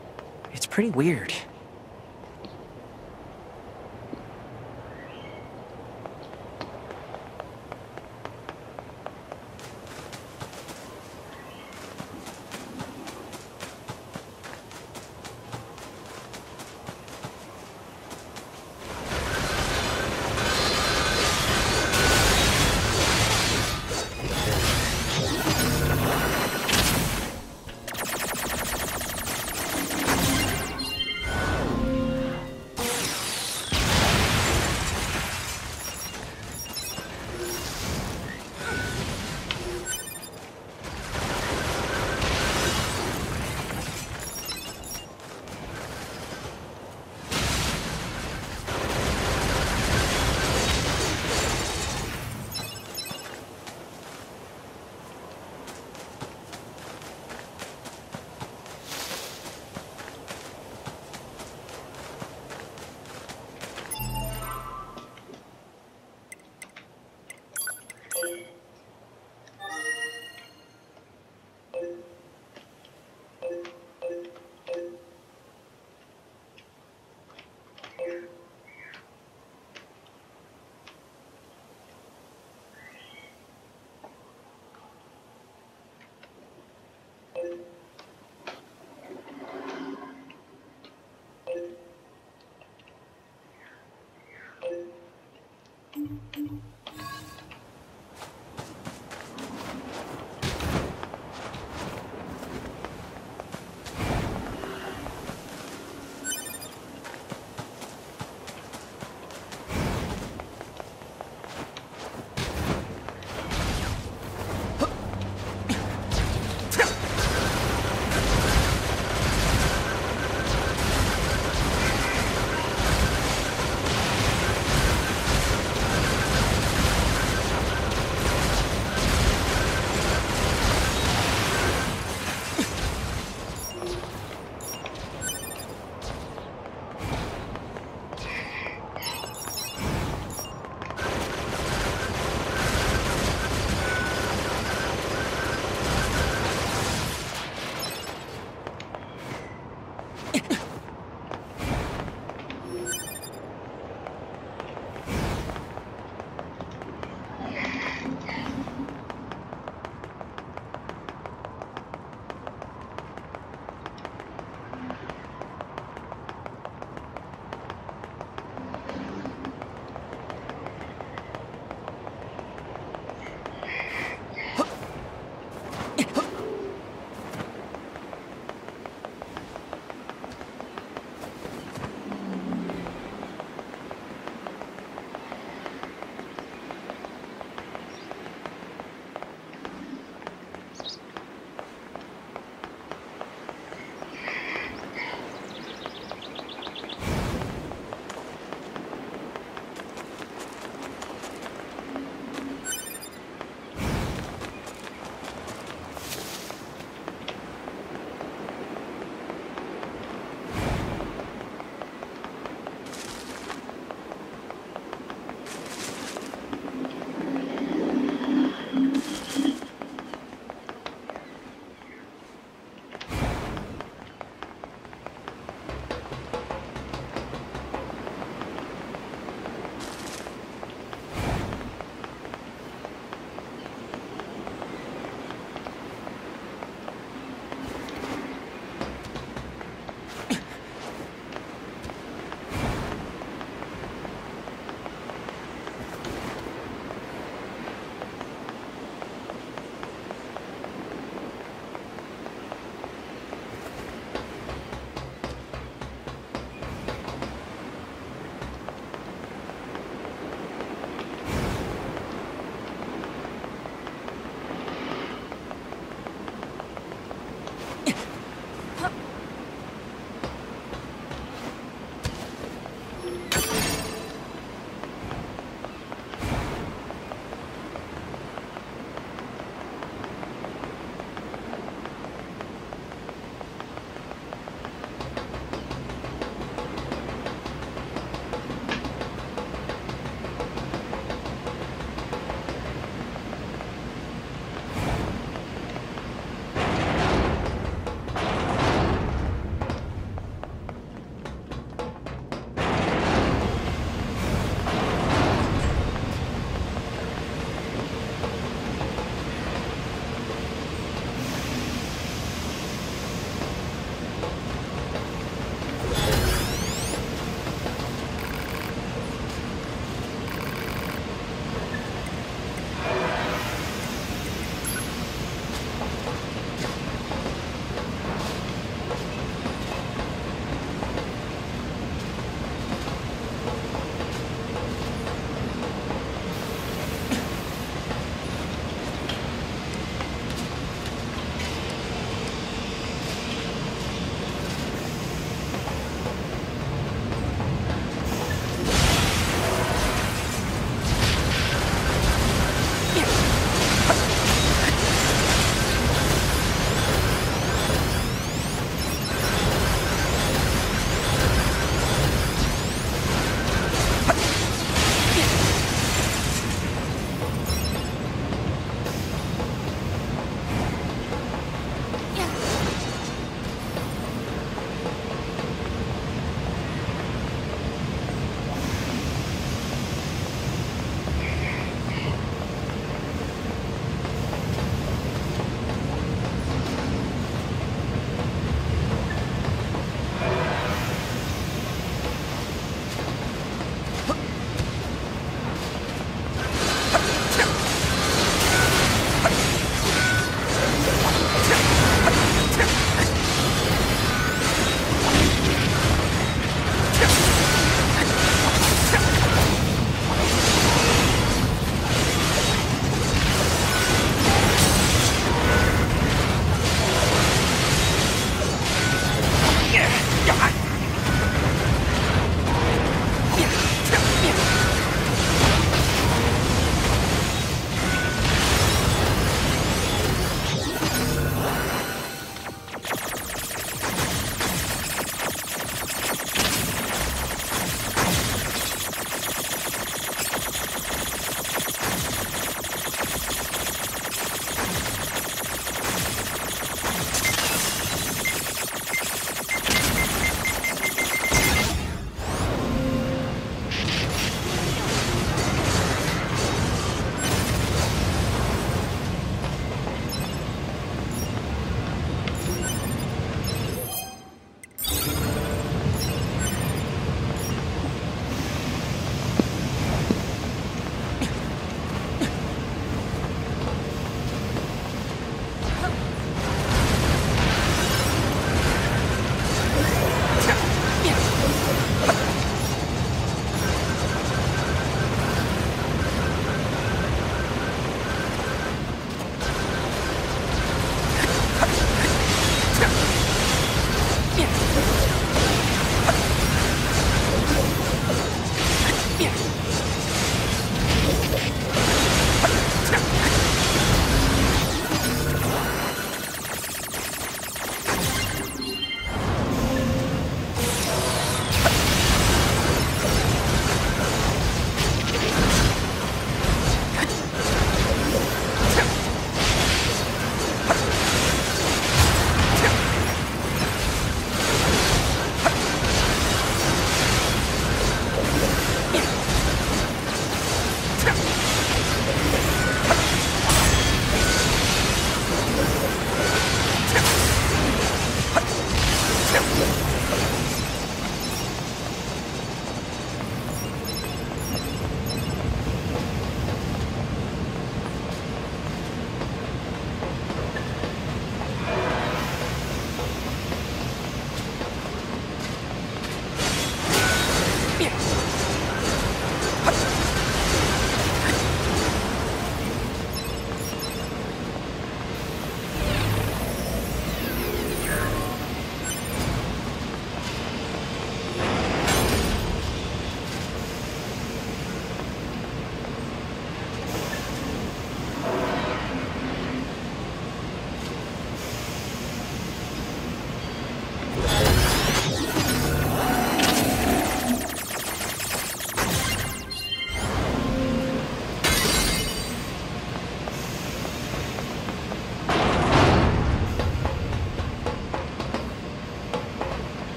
It's pretty weird.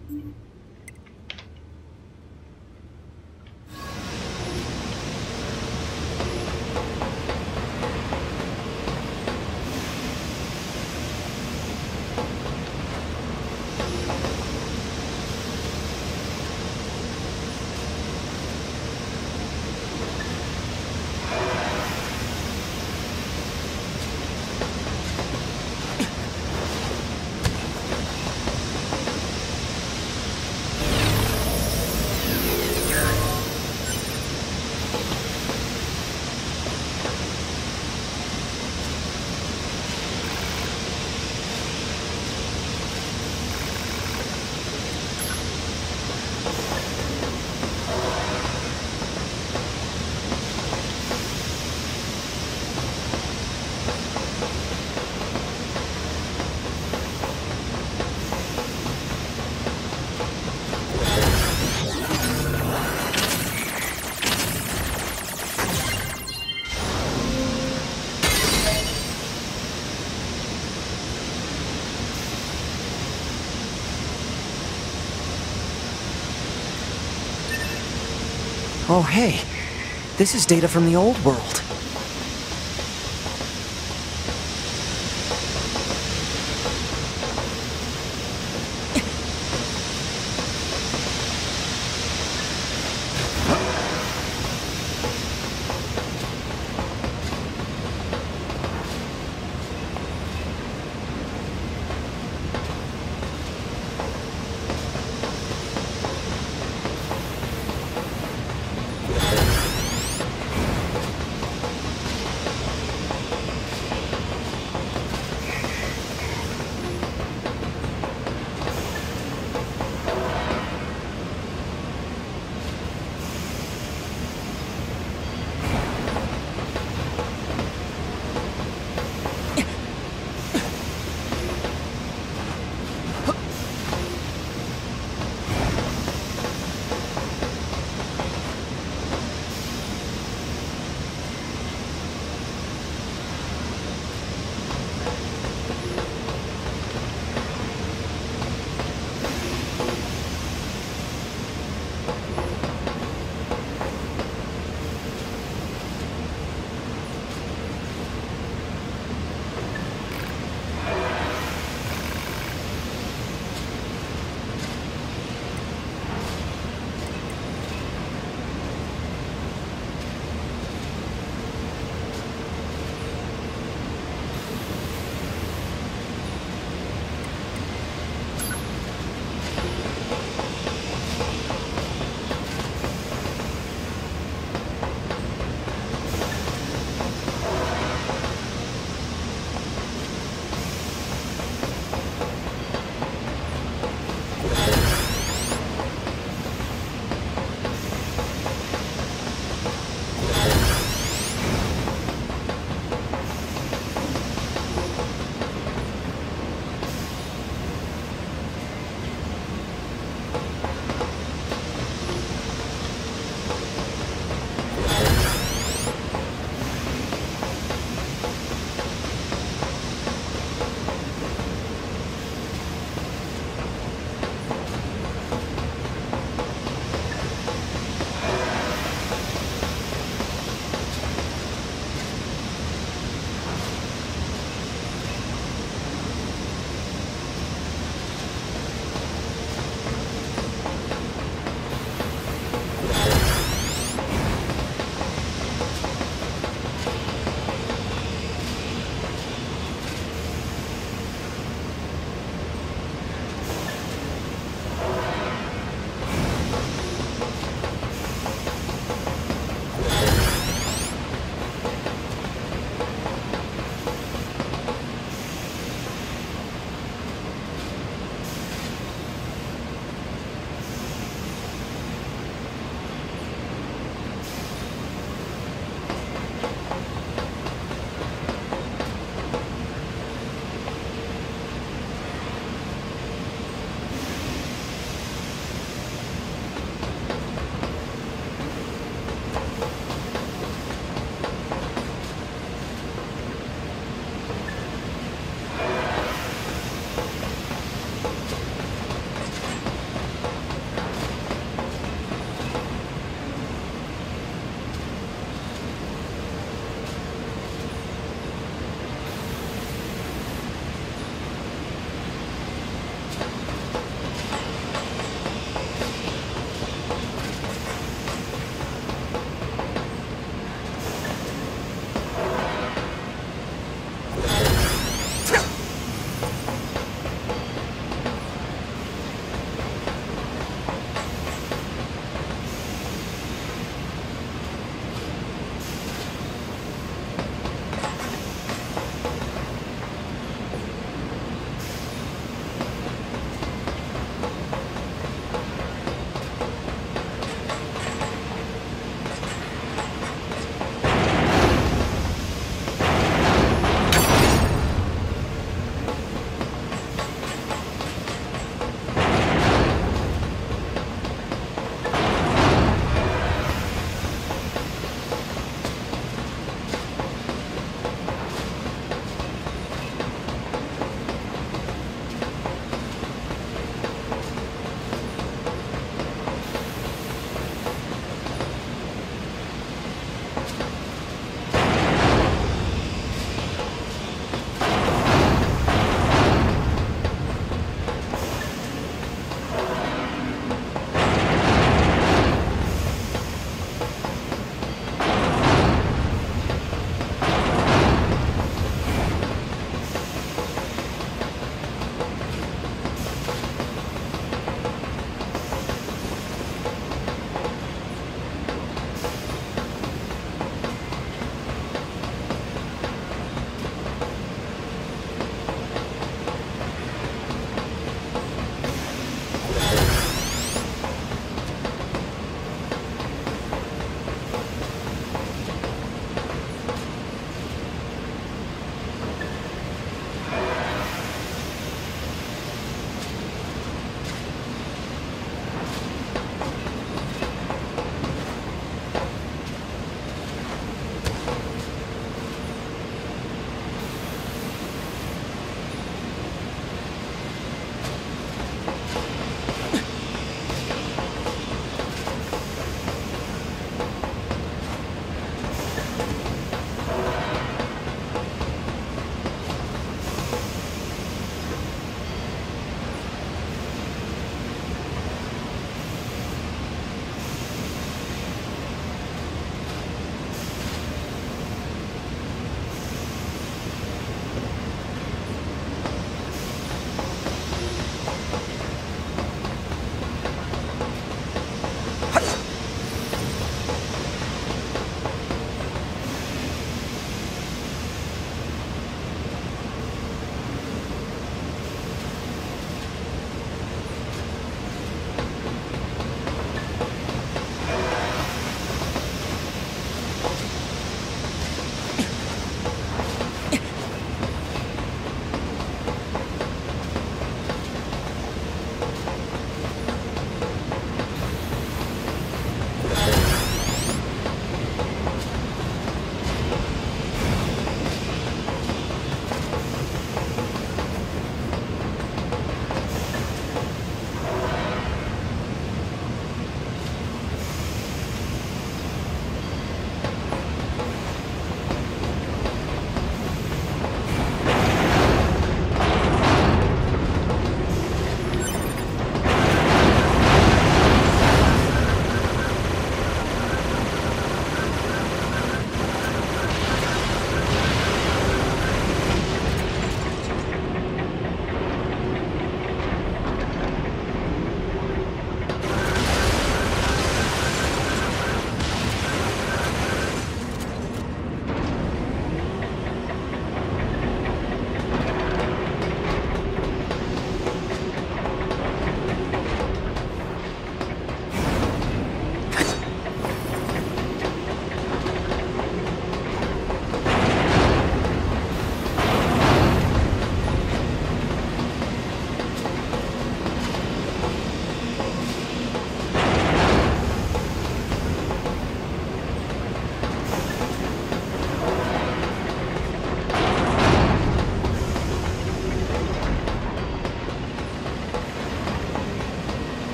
Oh, hey. This is data from the old world.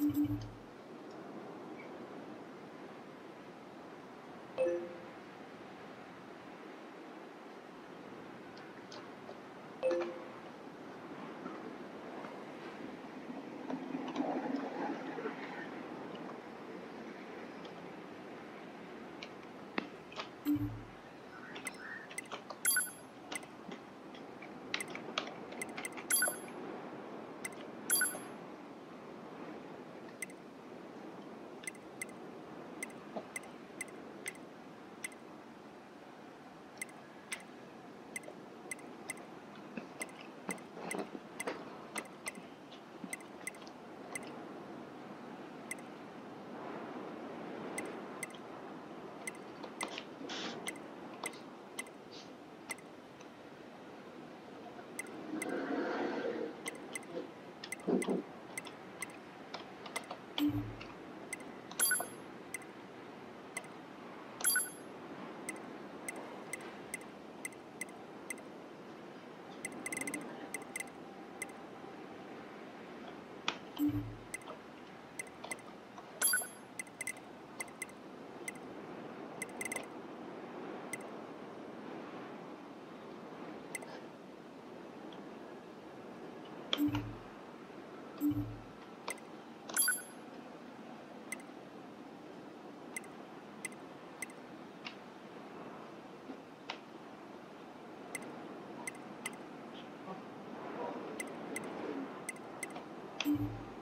Mm-hmm.